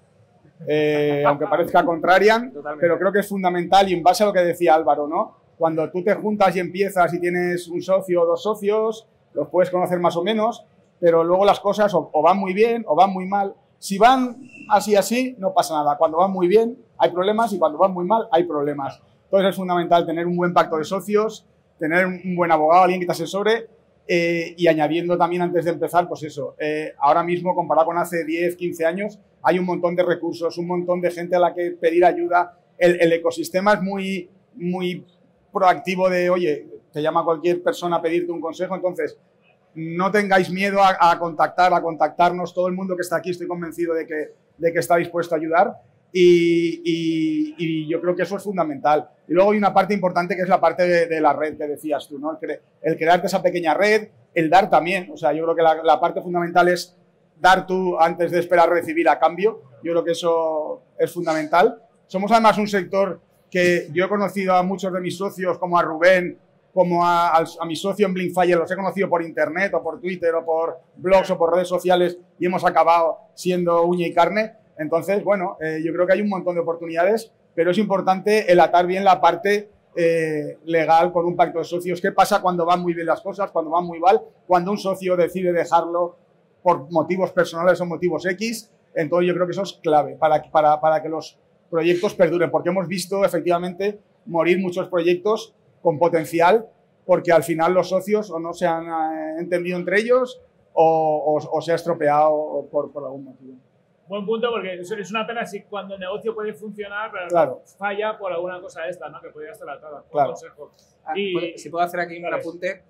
Eh, aunque parezca contrarian, Totalmente. pero creo que es fundamental y en base a lo que decía Álvaro, ¿no? Cuando tú te juntas y empiezas y tienes un socio o dos socios, los puedes conocer más o menos, pero luego las cosas o, o van muy bien o van muy mal. Si van así así, no pasa nada. Cuando van muy bien hay problemas y cuando van muy mal hay problemas. Entonces es fundamental tener un buen pacto de socios, tener un buen abogado, alguien que te asesore eh, y añadiendo también antes de empezar, pues eso, eh, ahora mismo comparado con hace diez, quince años, hay un montón de recursos, un montón de gente a la que pedir ayuda. El, el ecosistema es muy, muy proactivo de, oye, te llama cualquier persona a pedirte un consejo, entonces no tengáis miedo a, a contactar, a contactarnos. Todo el mundo que está aquí estoy convencido de que, de que está dispuesto a ayudar y, y, y yo creo que eso es fundamental. Y luego hay una parte importante que es la parte de, de la red que decías tú, ¿no? El, cre, el crearte esa pequeña red, el dar también. O sea, yo creo que la, la parte fundamental es dar tú antes de esperar recibir a cambio. Yo creo que eso es fundamental. Somos además un sector que yo he conocido a muchos de mis socios, como a Rubén, como a, a, a mi socio en Blinkfire, los he conocido por internet o por Twitter o por blogs o por redes sociales y hemos acabado siendo uña y carne. Entonces, bueno, eh, yo creo que hay un montón de oportunidades, pero es importante el atar bien la parte eh, legal con un pacto de socios. ¿Qué pasa cuando van muy bien las cosas, cuando van muy mal? Cuando un socio decide dejarlo por motivos personales o motivos X. Entonces, yo creo que eso es clave para, para, para que los proyectos perduren, porque hemos visto efectivamente morir muchos proyectos con potencial, porque al final los socios o no se han eh, entendido entre ellos o, o, o se ha estropeado por, por algún motivo. Buen punto, porque es una pena si cuando el negocio puede funcionar, pero claro. falla por alguna cosa esta, ¿no? Que podría estar atada. Claro. Consejo. Ah, Y, si puedo hacer aquí un vale. apunte.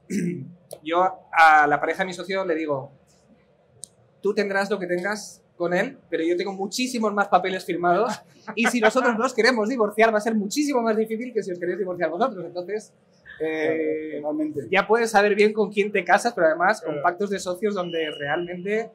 Yo a la pareja de mi socio le digo, tú tendrás lo que tengas con él, pero yo tengo muchísimos más papeles firmados y si nosotros nos queremos divorciar va a ser muchísimo más difícil que si os queréis divorciar vosotros. Entonces, eh, Claro, ya puedes saber bien con quién te casas, pero además con Claro. pactos de socios donde realmente...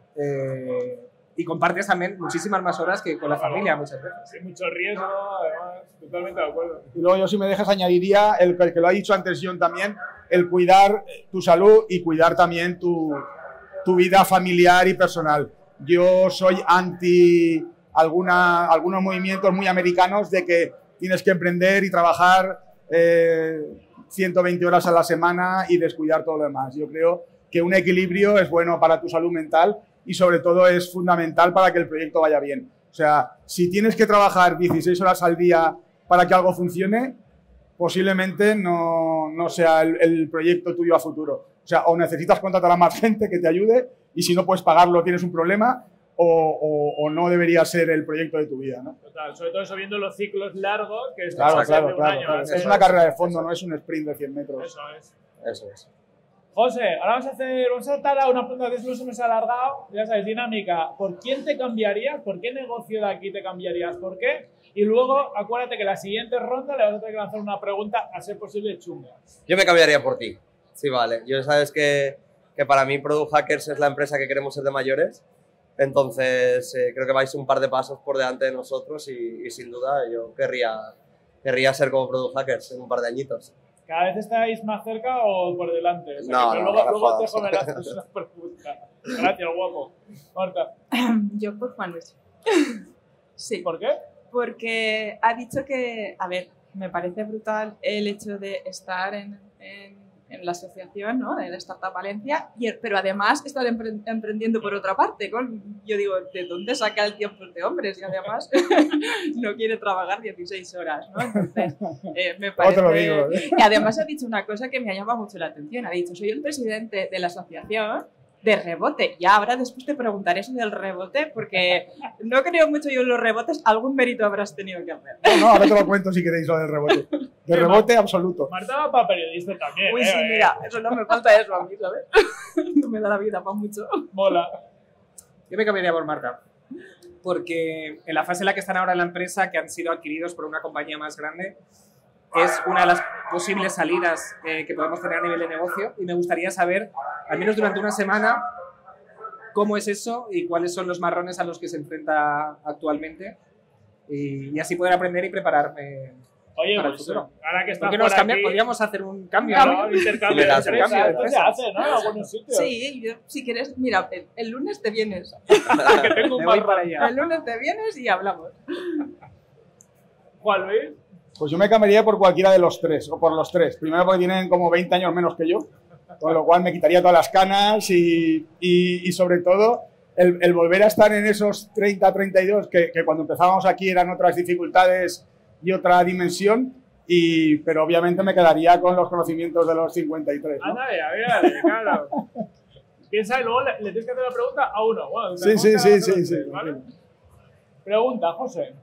Eh, y compartes también muchísimas más horas que con la familia muchas veces. Sí, mucho riesgo, además, totalmente de acuerdo. Y luego yo, si me dejas, añadiría el, el que lo ha dicho antes John también, el cuidar tu salud y cuidar también tu, tu vida familiar y personal. Yo soy anti alguna, algunos movimientos muy americanos de que tienes que emprender y trabajar eh, ciento veinte horas a la semana y descuidar todo lo demás. Yo creo que un equilibrio es bueno para tu salud mental y sobre todo es fundamental para que el proyecto vaya bien. O sea, si tienes que trabajar dieciséis horas al día para que algo funcione, posiblemente no, no sea el, el proyecto tuyo a futuro. O sea, o necesitas contratar a más gente que te ayude y si no puedes pagarlo tienes un problema o, o, o no debería ser el proyecto de tu vida, ¿no? Total, sobre todo eso viendo los ciclos largos que Claro, estamos claro, hace un claro, año. claro. Eso Es una carrera de fondo, no es un sprint de cien metros. Eso es. Eso es. José, ahora vamos a hacer, vamos a saltar a una pregunta que es nos ha alargado, ya sabes, dinámica. ¿Por quién te cambiarías? ¿Por qué negocio de aquí te cambiarías? ¿Por qué? Y luego, acuérdate que la siguiente ronda le vas a tener que lanzar una pregunta, a ser posible, chunga. Yo me cambiaría por ti. Sí, vale. Yo sabes que, que para mí Product Hackers es la empresa que queremos ser de mayores. Entonces, eh, creo que vais un par de pasos por delante de nosotros y, y sin duda yo querría, querría ser como Product Hackers en un par de añitos. ¿Cada vez estáis más cerca o por delante? O sea, No, que no, luego, no, luego no, te no. joderás una pregunta. Gracias, guapo. Marta, Yo por Juan Luis. Sí. ¿por qué? Porque ha dicho que, a ver, me parece brutal el hecho de estar en, en, en la asociación, ¿no? De la Startup Valencia, y, pero además estar empre- emprendiendo por otra parte. Con, yo digo, ¿de dónde saca el tiempo este hombre? Si además no quiere trabajar dieciséis horas, ¿no? Entonces, eh, me parece... Otro digo, ¿eh? Y además ha dicho una cosa que me ha llamado mucho la atención. Ha dicho, soy el presidente de la asociación de rebote. Ya ahora después te preguntaré eso del rebote, porque no creo mucho yo en los rebotes. Algún mérito habrás tenido que hacer. No, no, ahora te lo cuento si queréis lo del rebote. De rebote absoluto. Marta va para periodista también. Uy, eh, sí, eh. mira, eso no me falta eso a mí, ¿sabes? No me da la vida para mucho. Mola. Yo me cambiaría por Marta, porque en la fase en la que están ahora en la empresa, que han sido adquiridos por una compañía más grande, es una de las posibles salidas eh, que podemos tener a nivel de negocio y me gustaría saber, al menos durante una semana, cómo es eso y cuáles son los marrones a los que se enfrenta actualmente y, y así poder aprender y prepararme Oye, para el pues, futuro. ahora que está ¿Por qué por nos cambia? aquí, Podríamos hacer un cambio, claro, ¿no? intercambio de Hacer un empresas, cambio de esto se empresas. hace, ¿no? En algunos sitios. Sí, yo, si quieres, mira, el, el lunes te vienes. Que tengo un Me voy marrón. para allá. El lunes te vienes y hablamos. Juan Luis. Pues yo me cambiaría por cualquiera de los tres, o por los tres. Primero porque tienen como veinte años menos que yo, con lo cual me quitaría todas las canas y, y, y sobre todo el, el volver a estar en esos treinta, treinta y dos, que, que cuando empezábamos aquí eran otras dificultades y otra dimensión, y, pero obviamente me quedaría con los conocimientos de los cincuenta y tres, ¿no? Anda, a ver, a ver, claro. Piensa y luego le, le tienes que hacer la pregunta a uno. Bueno, Sí, sí, sí, sí, sí. ¿vale? Pregunta, José.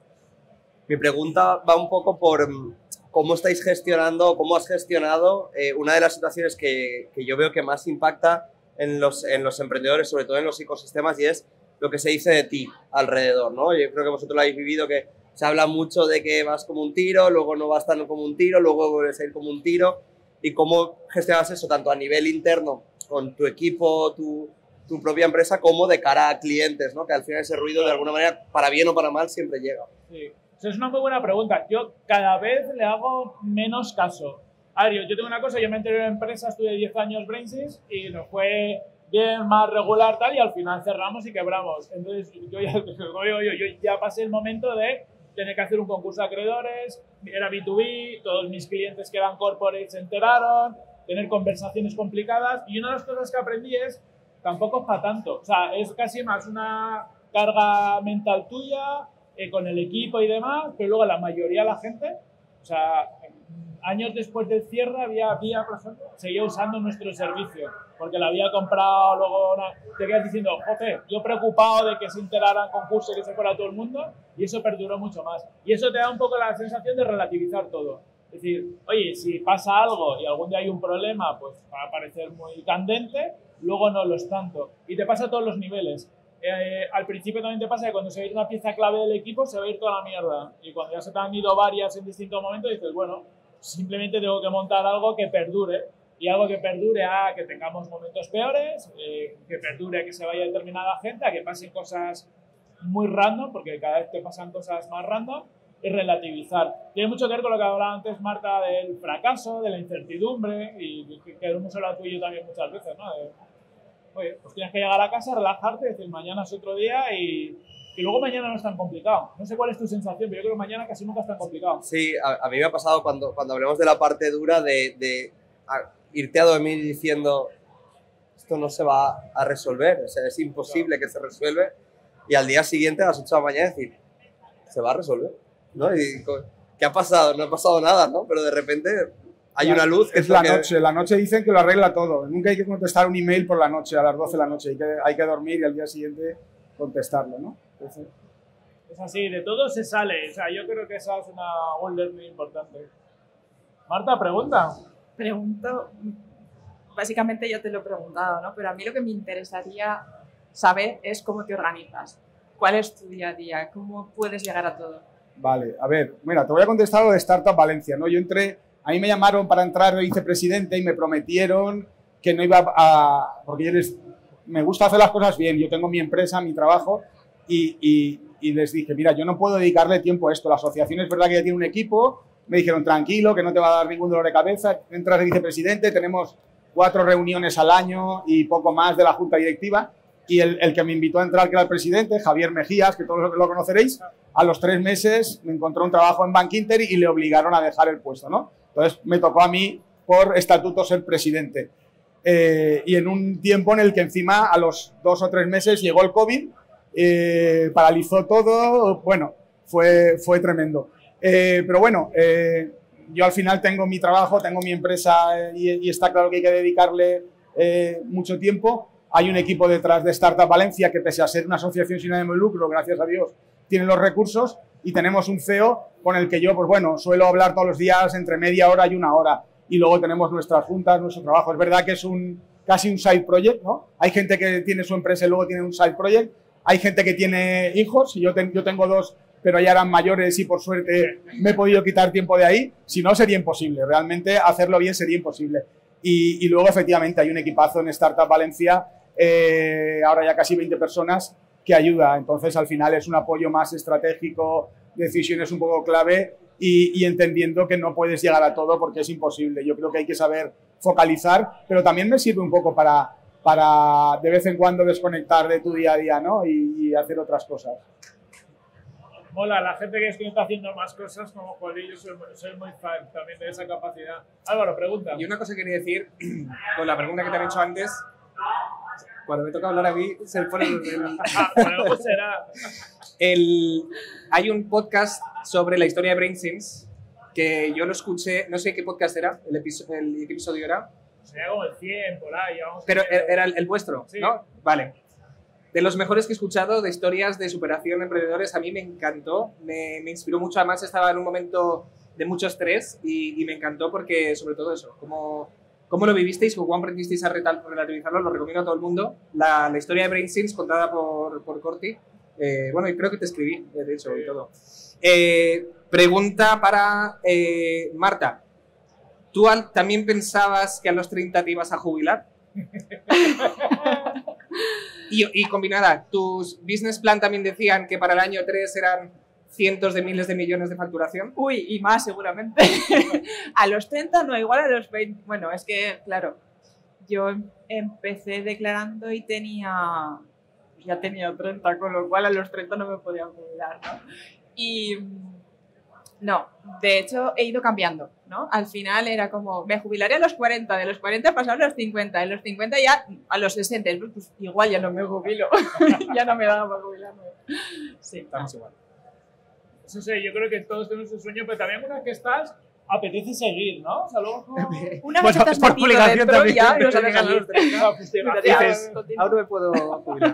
Mi pregunta va un poco por mm, cómo estáis gestionando, cómo has gestionado eh, una de las situaciones que, que yo veo que más impacta en los, en los emprendedores, sobre todo en los ecosistemas, y es lo que se dice de ti alrededor, ¿no? Yo creo que vosotros lo habéis vivido, que se habla mucho de que vas como un tiro, luego no vas tan como un tiro, luego vuelves a ir como un tiro, y cómo gestionas eso tanto a nivel interno con tu equipo, tu, tu propia empresa, como de cara a clientes, ¿no? Que al final ese ruido de alguna manera, para bien o para mal, siempre llega. Sí. Eso es una muy buena pregunta. Yo cada vez le hago menos caso. A ver, yo, yo tengo una cosa, yo me enteré en empresa, estuve diez años Brainsys y nos fue bien, más regular, tal, y al final cerramos y quebramos. Entonces, yo ya, yo, yo, yo ya pasé el momento de tener que hacer un concurso de acreedores, era B dos B, todos mis clientes que eran corporate se enteraron, tener conversaciones complicadas, y una de las cosas que aprendí es, tampoco es para tanto, o sea, es casi más una carga mental tuya, eh, con el equipo y demás, pero luego la mayoría de la gente, o sea, años después del cierre había, había por ejemplo, seguía usando nuestro servicio, porque lo había comprado, luego una, te quedas diciendo, joder, yo preocupado de que se enteraran concurso y que se fuera todo el mundo, y eso perduró mucho más. Y eso te da un poco la sensación de relativizar todo. Es decir, oye, si pasa algo y algún día hay un problema, pues va a parecer muy candente, luego no lo es tanto. Y te pasa a todos los niveles. Eh, al principio también te pasa que cuando se va a ir una pieza clave del equipo, se va a ir toda la mierda. Y cuando ya se te han ido varias en distintos momentos, dices, bueno, simplemente tengo que montar algo que perdure. Y algo que perdure a que tengamos momentos peores, eh, que perdure a que se vaya determinada gente, a que pasen cosas muy random, porque cada vez te pasan cosas más random, y relativizar. Tiene mucho que ver con lo que hablaba antes Marta del fracaso, de la incertidumbre, y que, que hemos hablado tú y yo también muchas veces, ¿no? De, oye, pues tienes que llegar a casa, relajarte, decir mañana es otro día y, y luego mañana no es tan complicado. No sé cuál es tu sensación, pero yo creo que mañana casi nunca es tan complicado. Sí, a, a mí me ha pasado cuando, cuando hablemos de la parte dura de, de a, irte a dormir diciendo esto no se va a resolver, o sea, es imposible claro. que se resuelve, y al día siguiente a las ocho de la mañana decir, se va a resolver, ¿no? Y, ¿qué ha pasado? No ha pasado nada, ¿no? Pero de repente hay la, una luz que es, es la que... noche. La noche dicen que lo arregla todo. Nunca hay que contestar un email por la noche, a las doce de la noche. Hay que, hay que dormir y al día siguiente contestarlo, ¿no? Entonces, es así, de todo se sale. O sea, yo creo que esa es una un learning importante. Marta, pregunta. Pregunto, básicamente ya te lo he preguntado, ¿no? Pero a mí lo que me interesaría saber es cómo te organizas. ¿Cuál es tu día a día? ¿Cómo puedes llegar a todo? Vale, a ver, mira, te voy a contestar lo de Startup Valencia, ¿no? Yo entré, a mí me llamaron para entrar de vicepresidente y me prometieron que no iba a... Porque yo les, me gusta hacer las cosas bien, yo tengo mi empresa, mi trabajo y, y, y les dije, mira, yo no puedo dedicarle tiempo a esto. La asociación es verdad que ya tiene un equipo, me dijeron, tranquilo, que no te va a dar ningún dolor de cabeza, entras de vicepresidente, tenemos cuatro reuniones al año y poco más de la junta directiva. Y el, el que me invitó a entrar, que era el presidente, Javier Mejías, que todos lo, lo conoceréis, a los tres meses me encontró un trabajo en Bank Inter y le obligaron a dejar el puesto, ¿no? Entonces me tocó a mí, por estatuto, ser presidente. Eh, y en un tiempo en el que encima, a los dos o tres meses, llegó el COVID, eh, paralizó todo, bueno, fue, fue tremendo. Eh, pero bueno, eh, yo al final tengo mi trabajo, tengo mi empresa eh, y, y está claro que hay que dedicarle eh, mucho tiempo. Hay un equipo detrás de Startup Valencia que, pese a ser una asociación sin ánimo de lucro, gracias a Dios, tiene los recursos, y tenemos un C E O con el que yo, pues bueno, suelo hablar todos los días entre media hora y una hora, y luego tenemos nuestras juntas, nuestro trabajo. Es verdad que es un casi un side project, ¿no? Hay gente que tiene su empresa y luego tiene un side project, hay gente que tiene hijos, y yo, ten, yo tengo dos, pero ya eran mayores y por suerte me he podido quitar tiempo de ahí. Si no, sería imposible, realmente hacerlo bien sería imposible. Y, y luego, efectivamente, hay un equipazo en Startup Valencia, Eh, ahora ya casi veinte personas, que ayuda. Entonces, al final es un apoyo más estratégico, decisiones un poco clave, y, y entendiendo que no puedes llegar a todo porque es imposible. Yo creo que hay que saber focalizar, pero también me sirve un poco para, para de vez en cuando desconectar de tu día a día, ¿no? y, y hacer otras cosas. Mola, la gente que es que está haciendo más cosas como Juanillo, soy, soy muy fan también de esa capacidad. Álvaro, pregunta. Y una cosa que quería decir, con la pregunta que te han hecho antes, cuando me toca hablar a mí, se pone el... Bueno, pues será. El, hay un podcast sobre la historia de BrainSense que yo lo escuché, no sé qué podcast era, el, episodio, el qué episodio era. Sería como el cien, por ahí. Vamos Pero a ver. era el, el vuestro, Sí. ¿no? Vale. De los mejores que he escuchado de historias de superación de emprendedores, a mí me encantó, me, me inspiró mucho. Además, estaba en un momento de mucho estrés y, y me encantó porque, sobre todo eso, cómo, cómo lo vivisteis, cómo aprendisteis a relativizarlo, lo recomiendo a todo el mundo. La, la historia de BrainSense contada por, por Corti, eh, bueno, y creo que te escribí, de hecho, y todo. Eh, pregunta para eh, Marta. ¿Tú al, también pensabas que a los treinta te ibas a jubilar? Y, y combinada, tus business plan también decían que para el año tres eran cientos de miles de millones de facturación. Uy, y más seguramente. A los treinta no, igual a los veinte. Bueno, es que, claro, yo empecé declarando y tenía, ya tenía treinta, con lo cual a los treinta no me podía jubilar, ¿no? Y no, de hecho he ido cambiando, ¿no? Al final era como, me jubilaré a los cuarenta, de los cuarenta pasaron a los cincuenta, de los cincuenta ya a los sesenta, pues igual ya no me jubilo, ya no me daba para jubilarme. Sí, Estamos igual. Eso sí, yo creo que todos tenemos un sueño, pero también una que estás, apetece seguir, ¿no? O sea, luego... una vez Bueno, estás por metido obligación dentro también. ya y no sabes salir. Dices, ahora me puedo jubilar.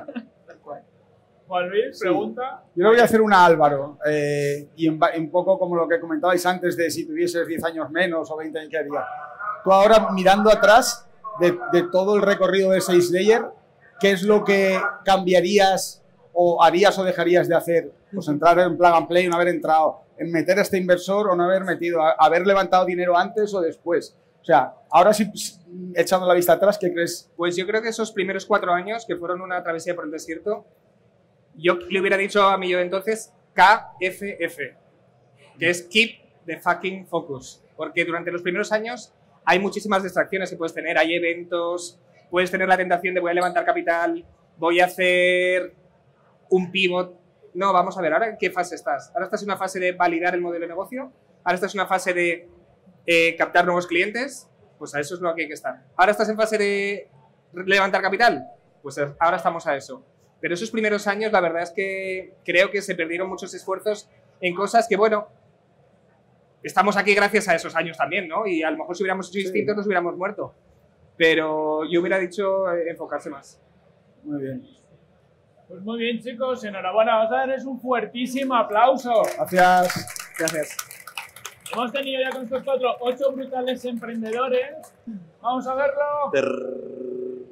Juan Luis, pregunta. Yo le voy a hacer una a Álvaro, eh, y en, un poco como lo que comentabais antes de si tuvieses diez años menos o veinte años, ¿qué haría? Tú ahora, mirando atrás de, de todo el recorrido de seis Layer, ¿qué es lo que cambiarías o harías o dejarías de hacer? Pues entrar en plug and play, no haber entrado, en meter a este inversor o no haber metido, a, haber levantado dinero antes o después. O sea, ahora sí, echando la vista atrás, ¿qué crees? Pues yo creo que esos primeros cuatro años, que fueron una travesía por el desierto, yo le hubiera dicho a mí yo entonces K F F, que es Keep the Fucking Focus. Porque durante los primeros años hay muchísimas distracciones que puedes tener. Hay eventos, puedes tener la tentación de voy a levantar capital, voy a hacer un pivot. No, vamos a ver, ¿ahora en qué fase estás? Ahora estás en una fase de validar el modelo de negocio, ahora estás en una fase de eh, captar nuevos clientes, pues a eso es lo que hay que estar. Ahora estás en fase de levantar capital, pues ahora estamos a eso. Pero esos primeros años, la verdad es que creo que se perdieron muchos esfuerzos en cosas que, bueno, estamos aquí gracias a esos años también, ¿no? Y a lo mejor si hubiéramos hecho distintos nos hubiéramos muerto. Pero yo hubiera dicho eh, enfocarse más. Muy bien. Pues muy bien, chicos, enhorabuena. Vamos a darles un fuertísimo aplauso. Gracias. Gracias. Hemos tenido ya con estos cuatro, ocho brutales emprendedores. Vamos a verlo.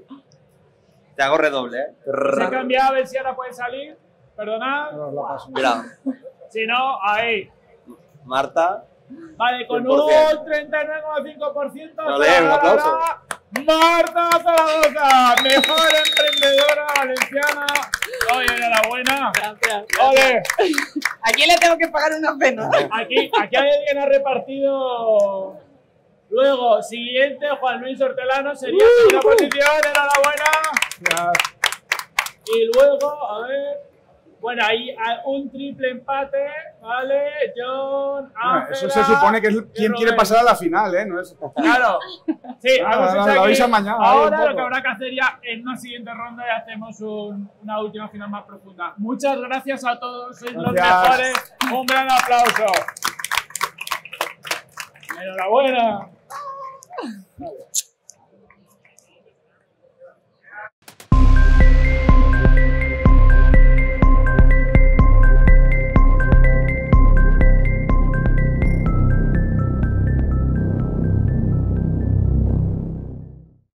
Te hago redoble, ¿eh? Se ha cambiado, a ver si ahora puede salir. Perdonad. No, la paso. Mira, Si no, ahí. Marta. Vale, con cien por ciento. un treinta y nueve coma cinco por ciento. No le den un aplauso. Marta Zaragoza, mejor emprendedora valenciana. Oye, enhorabuena. Gracias. Ole. ¿A quién le tengo que pagar una cena? Aquí, aquí alguien ha repartido. Luego, siguiente, Juan Luis Hortelano sería segunda posición, enhorabuena. Y luego, a ver, bueno, ahí hay un triple empate, ¿vale? John, Bueno, Ángela eso se supone que es y quien quiere Rubén. pasar a la final, ¿eh? No es... Claro. Sí, Ah, vamos no, a lo aquí. habéis amañado ahí un Ahora lo poco. que habrá que hacer ya en una siguiente ronda y hacemos un- una última final más profunda. Muchas gracias a todos, sois los Gracias. mejores. Un gran aplauso. Enhorabuena. Vale.